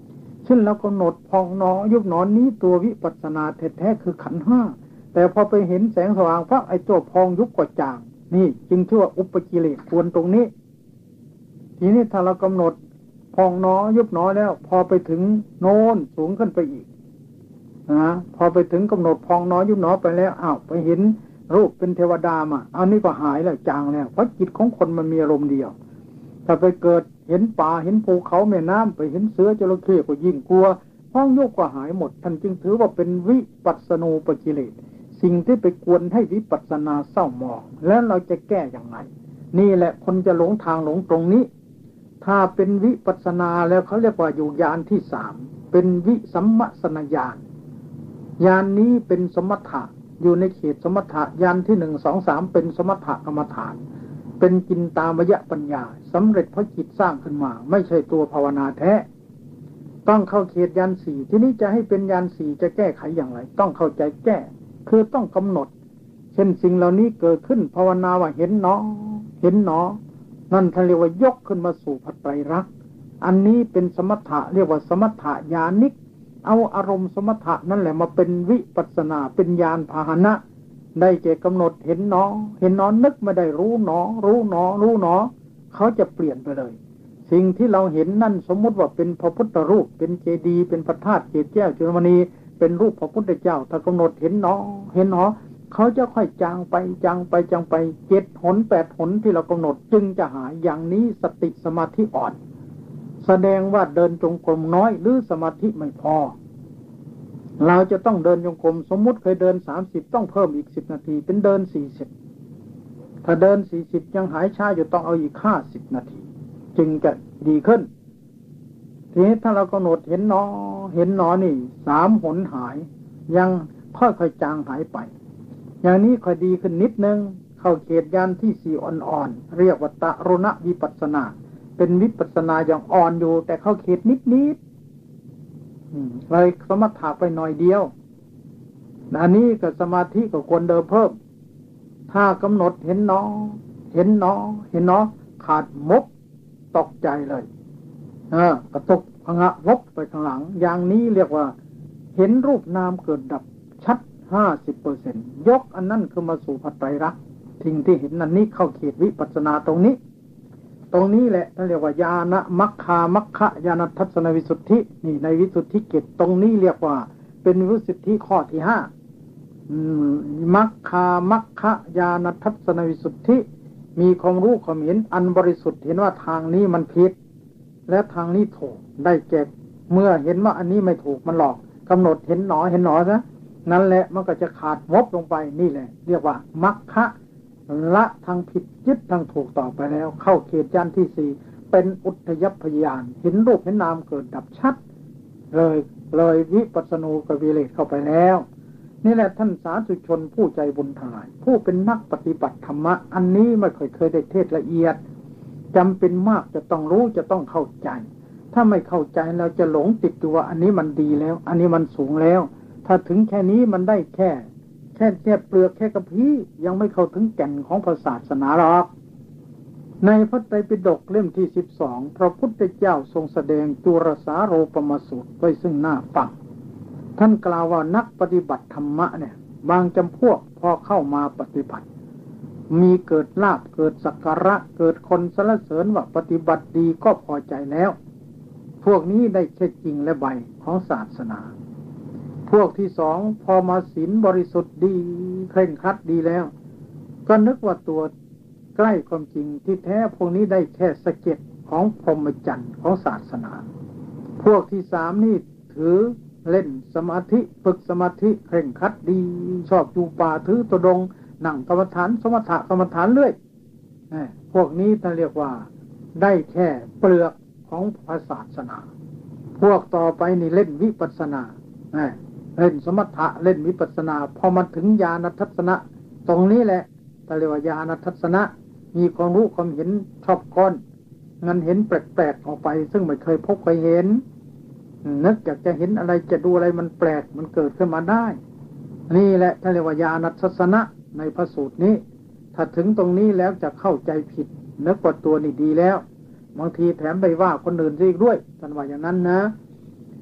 เช่นเรากำหนดพองหนอยุบหนอนี้ตัววิปัสสนาแท้ๆคือขันธ์ห้าแต่พอไปเห็นแสงสว่างพระไอ้ตัวพองยุบก็จางนี่จึงชื่อว่าอุปกิเลสควรตรงนี้ทีนี้ถ้าเรากำหนดพองหนอยุบหนอแล้วพอไปถึงโน้นสูงขึ้นไปอีกนะพอไปถึงกำหนดพองหนอยุบหนอไปแล้วอ้าวไปเห็นรูปเป็นเทวดามาอันนี้ก็หายแล้วจางแล้วเพราะจิตของคนมันมีอารมณ์เดียวถ้าไปเกิดเห็นป่าเห็นภูเขาแม่น้ำไปเห็นเสือจระเข้ก็ยิ่งกลัวห้องโยกก็หายหมดท่านจึงถือว่าเป็นวิปัสสนูปกิเลสสิ่งที่ไปกวนให้วิปัสสนาเศร้าหมองแล้วเราจะแก้อย่างไรนี่แหละคนจะหลงทางหลงตรงนี้ถ้าเป็นวิปัสสนาแล้วเขาเรียกว่าอยู่ญาณที่สามเป็นวิสัมมสนญาณญาณนี้เป็นสมถะอยู่ในเขตสมถะญาณที่หนึ่งสองสามเป็นสมถะกรรมฐานเป็นจินตามยปัญญาสำเร็จเพราะจิตสร้างขึ้นมาไม่ใช่ตัวภาวนาแท้ต้องเข้าเขตญาณสี่ที่นี้จะให้เป็นญาณสี่จะแก้ไขอย่างไรต้องเข้าใจแก้คือต้องกำหนดเช่นสิ่งเหล่านี้เกิดขึ้นภาวนาว่าเห็นหนอเห็นหนอนั่นท่านเรียกว่ายกขึ้นมาสู่พระไตรลักษณ์อันนี้เป็นสมถะเรียกว่าสมถะญาณิกเอาอารมณ์สมถะนั่นแหละมาเป็นวิปัสสนาเป็นญาณพาหนะได้แก่กำหนดเห็นหนอเห็นหนอนึกไม่ได้รู้หนอรู้หนอรู้หนอเขาจะเปลี่ยนไปเลยสิ่งที่เราเห็นนั่นสมมุติว่าเป็นพระพุทธรูปเป็นเจดีย์เป็นพระธาตุเกศแก้วจุลมณีเป็นรูปพระพุทธเจ้าถ้ากำหนดเห็นหนอเห็นหนอเขาจะค่อยจางไปจางไปจางไปเจ็ดหนแปดหนที่เรากำหนดจึงจะหายอย่างนี้สติสมาธิอ่อนแสดงว่าเดินจงกรมน้อยหรือสมาธิไม่พอเราจะต้องเดินจงกรมสมมุติเคยเดินสามสิบต้องเพิ่มอีกสิบนาทีเป็นเดินสี่สิบถ้าเดินสี่สิบยังหายช้าอยู่ต้องเอาอีกห้าสิบนาทีจึงจะดีขึ้นทีนี้ถ้าเรากำหนดเห็นหนอเห็นหนอนี่สามหนหายยังค่อยๆจางหายไปอย่างนี้ค่อยดีขึ้นนิดนึงเข้าเขตญาณที่สี่อ่อนๆเรียกว่าตะรุณวิปัสสนาเป็นวิปัสสนาอย่างอ่อนอยู่แต่เข้าเขตนิดๆเลยสมถะไปหน่อยเดียวอันนี้กับสมาธิก็ควรเดิมเพิ่มถ้ากำหนดเห็นหนอเห็นหนอเห็นหนอขาดมบตกใจเลยเออกระตกพงะวบไปข้างหลังอย่างนี้เรียกว่าเห็นรูปนามเกิดดับชัด ห้าสิบเปอร์เซ็นต์ ยกอันนั้นคือมาสู่พระไตรลักษณ์ทิ้งที่เห็นนั้นนี้เข้าเขตวิปัสสนาตรงนี้ตรงนี้แหละเรียกว่าญาณมัคคามัคคะญาณทัศนวิสุทธินี่ในวิสุทธิเกตตรงนี้เรียกว่าเป็นวิสุทธิข้อที่ห้ามัคคามัคคะญาณทัศนวิสุทธิมีความรู้ความเห็นอันบริสุทธิ์เห็นว่าทางนี้มันผิดและทางนี้ถูกได้แก่เมื่อเห็นว่าอันนี้ไม่ถูกมันหลอกกำหนดเห็นหนอเห็นหนอซะนั่นแหละมันก็จะขาดวบลงไปนี่แหละเรียกว่ามัคคะละทางผิดยึดทางถูกต่อไปแล้วเข้าเขตญาณที่สี่เป็นอุทยพยานเห็นรูปเห็นนามเกิดดับชัดเลยเลยวิปัสสนูกวิเลศเข้าไปแล้วนี่แหละท่านสาธุชนผู้ใจบุญทั้งหลายผู้เป็นนักปฏิบัติธรรมะอันนี้ไม่เคยเคยได้เทศละเอียดจำเป็นมากจะต้องรู้จะต้องเข้าใจถ้าไม่เข้าใจเราจะหลงติดตัวอันนี้มันดีแล้วอันนี้มันสูงแล้วถ้าถึงแค่นี้มันได้แค่แค่แค่เปลือกแค่กระพี้ยังไม่เข้าถึงแก่นของศาสนาหรอกในพระไตรปิฎกเล่มที่สิบสองพระพุทธเจ้าทรงแสดงจุรสาโรปมสูตรไว้ซึ่งหน้าฟังท่านกล่าวว่านักปฏิบัติธรรมะเนี่ยบางจำพวกพอเข้ามาปฏิบัติมีเกิดลาภเกิดสักการะเกิดคนสรรเสริญว่าปฏิบัติดีก็พอใจแล้วพวกนี้ได้แค่จริงและใบของศาสนาพวกที่สองพอมาศีลบริสุทธิ์ดีเคร่งครัดดีแล้วก็นึกว่าตัวใกล้ความจริงที่แท้พวกนี้ได้แค่สะเก็ดของพรหมจรรย์ของศาสนาพวกที่สามนี่ถือเล่นสมาธิฝึกสมาธิเคร่งครัดดีชอบอยู่ป่าถือตุดงนั่งกรรมฐานสมถะกรรมฐานเรื่อยพวกนี้ท่านเรียกว่าได้แค่เปลือกของศาสนาพวกต่อไปนี่เล่นวิปัสสนาเล่นสมถะเล่นวิปัสสนาพอมาถึงญาณทัศนะตรงนี้แหละท่านเรียกว่าญาณทัศนะมีความรู้ความเห็นชอบก้อนงั้นเห็นแปลกๆออกไปซึ่งไม่เคยพบเคยเห็นนึกอยากจะเห็นอะไรจะดูอะไรมันแปลกมันเกิดขึ้นมาได้นี่แหละท่านเรียกว่าญาณทัศนะในพระสูตรนี้ถ้าถึงตรงนี้แล้วจะเข้าใจผิดนึกว่าตัวนี่ดีแล้วบางทีแถมไปว่าคนอื่นซะอีกด้วยท่านว่าอย่างนั้นนะ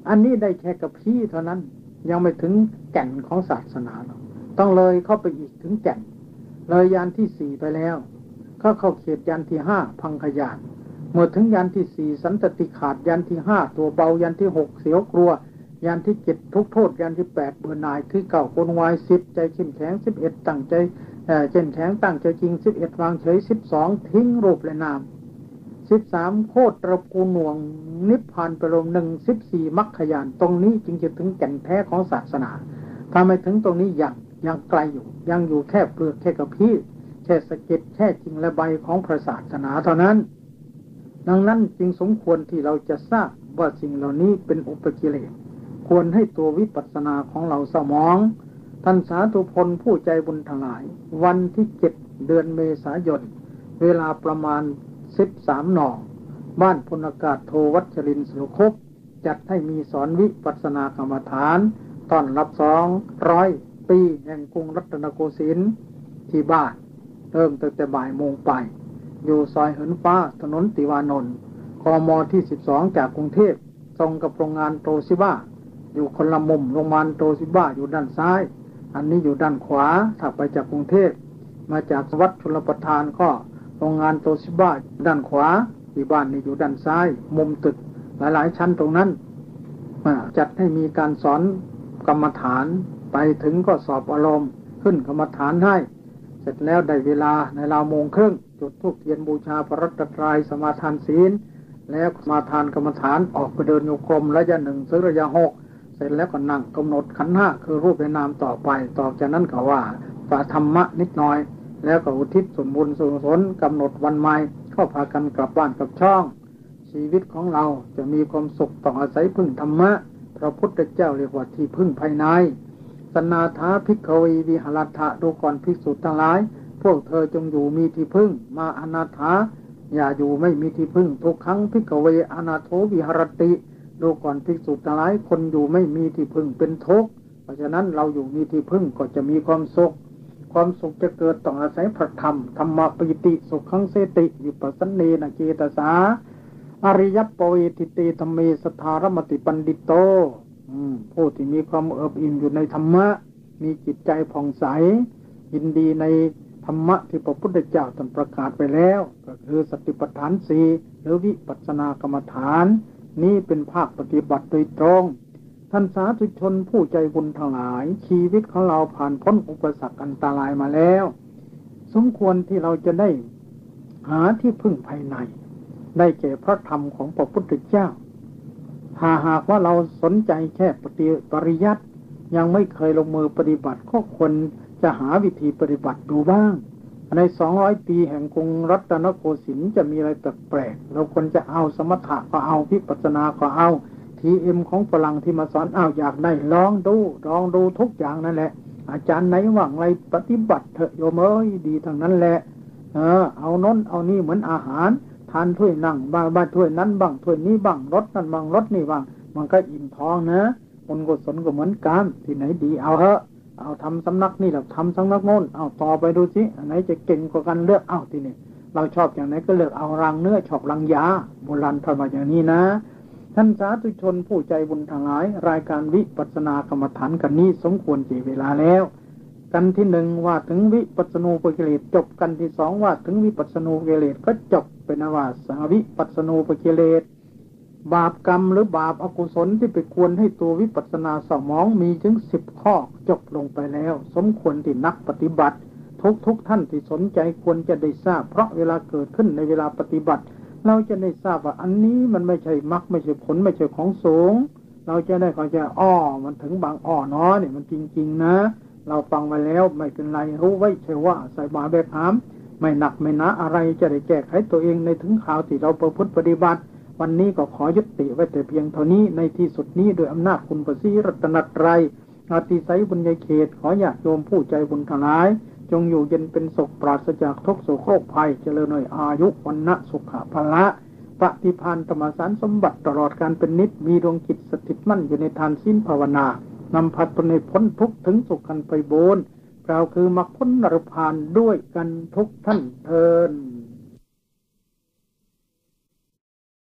อันนี้ได้แค่กับพี่เท่านั้นยังไม่ถึงแก่นของศาสนาหรอกต้องเลยเข้าไปอีกถึงแก่นเลยยานที่สี่ไปแล้วก็เข้าเขตยานที่ห้าพังขยานเมื่อถึงยานที่สี่สันตติขาดยานที่ห้าตัวเบายานที่หกเสียวกลัวยานที่เจ็ดทุกโทษยานที่แปดเบื่อหน่ายคือเก่าคนวายสิบใจเข้มแข็งสิบเอ็ดตั้งใจเอ่อเข้มแข็งตั้งใจจริงสิบเอ็ดวางเฉยสิบสองทิ้งรูปและนามสิบสามโคตรตระกูลหน่วงนิพพานไปลมหนึ่งสิบสี่มรรคยานตรงนี้จึงจะถึงแก่นแท้ของศาสนาถ้าไม่ถึงตรงนี้ยังยังไกลอยู่ยังอยู่แค่เปลือกแค่กระพี้แค่สะเก็ดแค่จริงและใบของพระศาสนาเท่านั้นดังนั้นจึงสมควรที่เราจะทราบว่าสิ่งเหล่านี้เป็นอุปกิเลสควรให้ตัววิปัสสนาของเราสมองท่านสาธุชนผู้ใจบุญทั้งหลายวันที่เจ็ดเดือนเมษายนเวลาประมาณสิบสามนบ้านพลอากาศโทวัชรินทร์สุรคบจัดให้มีสอนวิปัสสนากรรมฐานต้อนรับสองร้อยปีแห่งกรุงรัตนโกสินทร์ที่บ้านเริ่มตั้งแต่บ่ายโมงไปอยู่ซอยเหินฟ้าถนนติวานนท์กมที่สิบสองจากกรุงเทพตรงกับโรงงานโตชิบ้าอยู่คนละมุมโรงงานโตชิบ้าอยู่ด้านซ้ายอันนี้อยู่ด้านขวาถ้าไปจากกรุงเทพมาจากวัดชลประทานก็โรงงานโตชิบ้าด้านขวาที่บ้านนี่อยู่ด้านซ้ายมุมตึกหลายๆชั้นตรงนั้นจัดให้มีการสอนกรรมฐานไปถึงก็สอบอารมณ์ขึ้นกรรมฐานให้เสร็จแล้วได้เวลาในราวโมงครึ่งจุดธูปเทียนบูชาพระรัตนตรัยสมาทานศีลแล้วสมาทานกรรมฐานออกไปเดินโยกรมระยะหนึ่งถึงระยะหกเสร็จแล้วก็นั่งกำหนดขันธ์ห้าคือรูปและนามต่อไปต่อจากนั้นก็ว่าปะธรรมะนิดหน่อยแล้วก็อุทิศส่วนบุญส่วนกุศลกำหนดวันใหม่เข้าพากันกลับบ้านกับช่องชีวิตของเราจะมีความสุขต้องอาศัยพึ่งธรรมะพระพุทธเจ้าเรียกว่าที่พึ่งภายในสนาถาภิกขเววิหรัตถะดูก่อนภิกษุทั้งหลายพวกเธอจงอยู่มีที่พึ่งมาอนาถาอย่าอยู่ไม่มีที่พึ่งทุกครั้งภิกขเวอนาโถวิหรติดูก่อนภิกษุทั้งหลายคนอยู่ไม่มีที่พึ่งเป็นทุกข์เพราะฉะนั้นเราอยู่มีที่พึ่งก็จะมีความสุขความสุขจะเกิดต้องอาศัยพระธรรมธรรมปิติสุขังเสติวิปัสสเนนะเจตสาอริยปเวทิเตธรรมเมสทารมติปันดิโตผู้ที่มีความเอิบอิ่มอยู่ในธรรมะมีจิตใจผ่องใสยินดีในธรรมะที่พระพุทธเจ้าตรัสประกาศไปแล้วก็คือสติปัฏฐานสี่หรือวิปัสสนากรรมฐานนี้เป็นภาคปฏิบัติโดยตรงท่านสาธุชนผู้ใจบุญทั้งหลายชีวิตของเราผ่านพ้นอุปสรรคอันตรายมาแล้วสมควรที่เราจะได้หาที่พึ่งภายในได้แก่พระธรรมของพระพุทธเจ้าถ้าหากว่าเราสนใจแค่ปฏิปริยัติยังไม่เคยลงมือปฏิบัติก็ควรจะหาวิธีปฏิบัติดูบ้างในสองร้อยปีแห่งกรุงรัตนโกสินทร์จะมีอะไรแปลกๆเราควรจะเอาสมถะก็เอาวิปัสสนาก็เอาทีเอ็มของฝรั่งที่มาสอนอ้าวอยากได้ลองดูลองดูทุกอย่างนั่นแหละอาจารย์ไหนหวังอะไรปฏิบัติเถอะโยมเอ้ยดีทั้งนั้นแหละเออเอาน้นเอานี่เหมือนอาหารทานถ้วยนั่งบ้างบ้างถ้วยนั้นบ้างถ้วยนี้บ้างรสนั่นบ้างรสนี่บ้างมันก็อิ่มท้องนะคนกุศลก็เหมือนกันที่ไหนดีเอาเถอะเอาทำสำนักนี่แหละทำสำนักโน้นเอาต่อไปดูสิอันไหนจะเก่งกว่ากันเลือกเอาทีนี้เราชอบอย่างไหนก็เลือกเอารังเนื้อชอบรังยาโบราณทำมาอย่างนี้นะท่านสาธุชนผู้ใจบุญทั้งหลายรายการวิปัสสนากรรมฐานกันนี้สมควรเจเวลาแล้วกันที่หนึ่งว่าถึงวิปัสสนูปกิเลสจบกันที่สองว่าถึงวิปัสสนูปกิเลสก็จบเป็นว่าสาวิปัสสนูปกิเลสบาปกรรมหรือบาปอกุศลที่ไปกวนให้ตัววิปัสสนาสมองมีถึงสิบข้อจบลงไปแล้วสมควรที่นักปฏิบัติทุกทุกท่านที่สนใจควรจะได้ทราบเพราะเวลาเกิดขึ้นในเวลาปฏิบัติเราจะได้ทราบว่าอันนี้มันไม่ใช่มรรคไม่ใช่ผลไม่ใช่ของสูงเราจะได้เข้าใจอ้อมันถึงบางอ้อน้อเนี่ยมันจริงๆนะเราฟังไว้แล้วไม่เป็นไรรู้ไว้ใช่ว่าใส่บาแบบหามไม่หนักไม่หนาอะไรจะได้แก้ไขตัวเองในถึงข่าวที่เราประพฤติปฏิบัติวันนี้ก็ขอยุติไว้แต่เพียงเท่านี้ในที่สุดนี้โดยอำนาจคุณพระศรีรัตนตรัยอาติไสยบุญญาเขตขอญาติโยมผู้ใจบุญทั้งหลายจงอยู่เย็นเป็นสุขปราศจากทุกข์โศกโรคภัยเจริญในอายุวันนะสุขภละปฏิภาณธรรมสารสมบัติตลอดการเป็นนิจมีดวงจิตสถิตมั่นอยู่ในทานศีลภาวนานำพัดตนให้พ้นทุกข์ถึงสุขกันไปบูรณ์กล่าวคือมรรคผลนิพพานด้วยกันทุกท่านเทอญ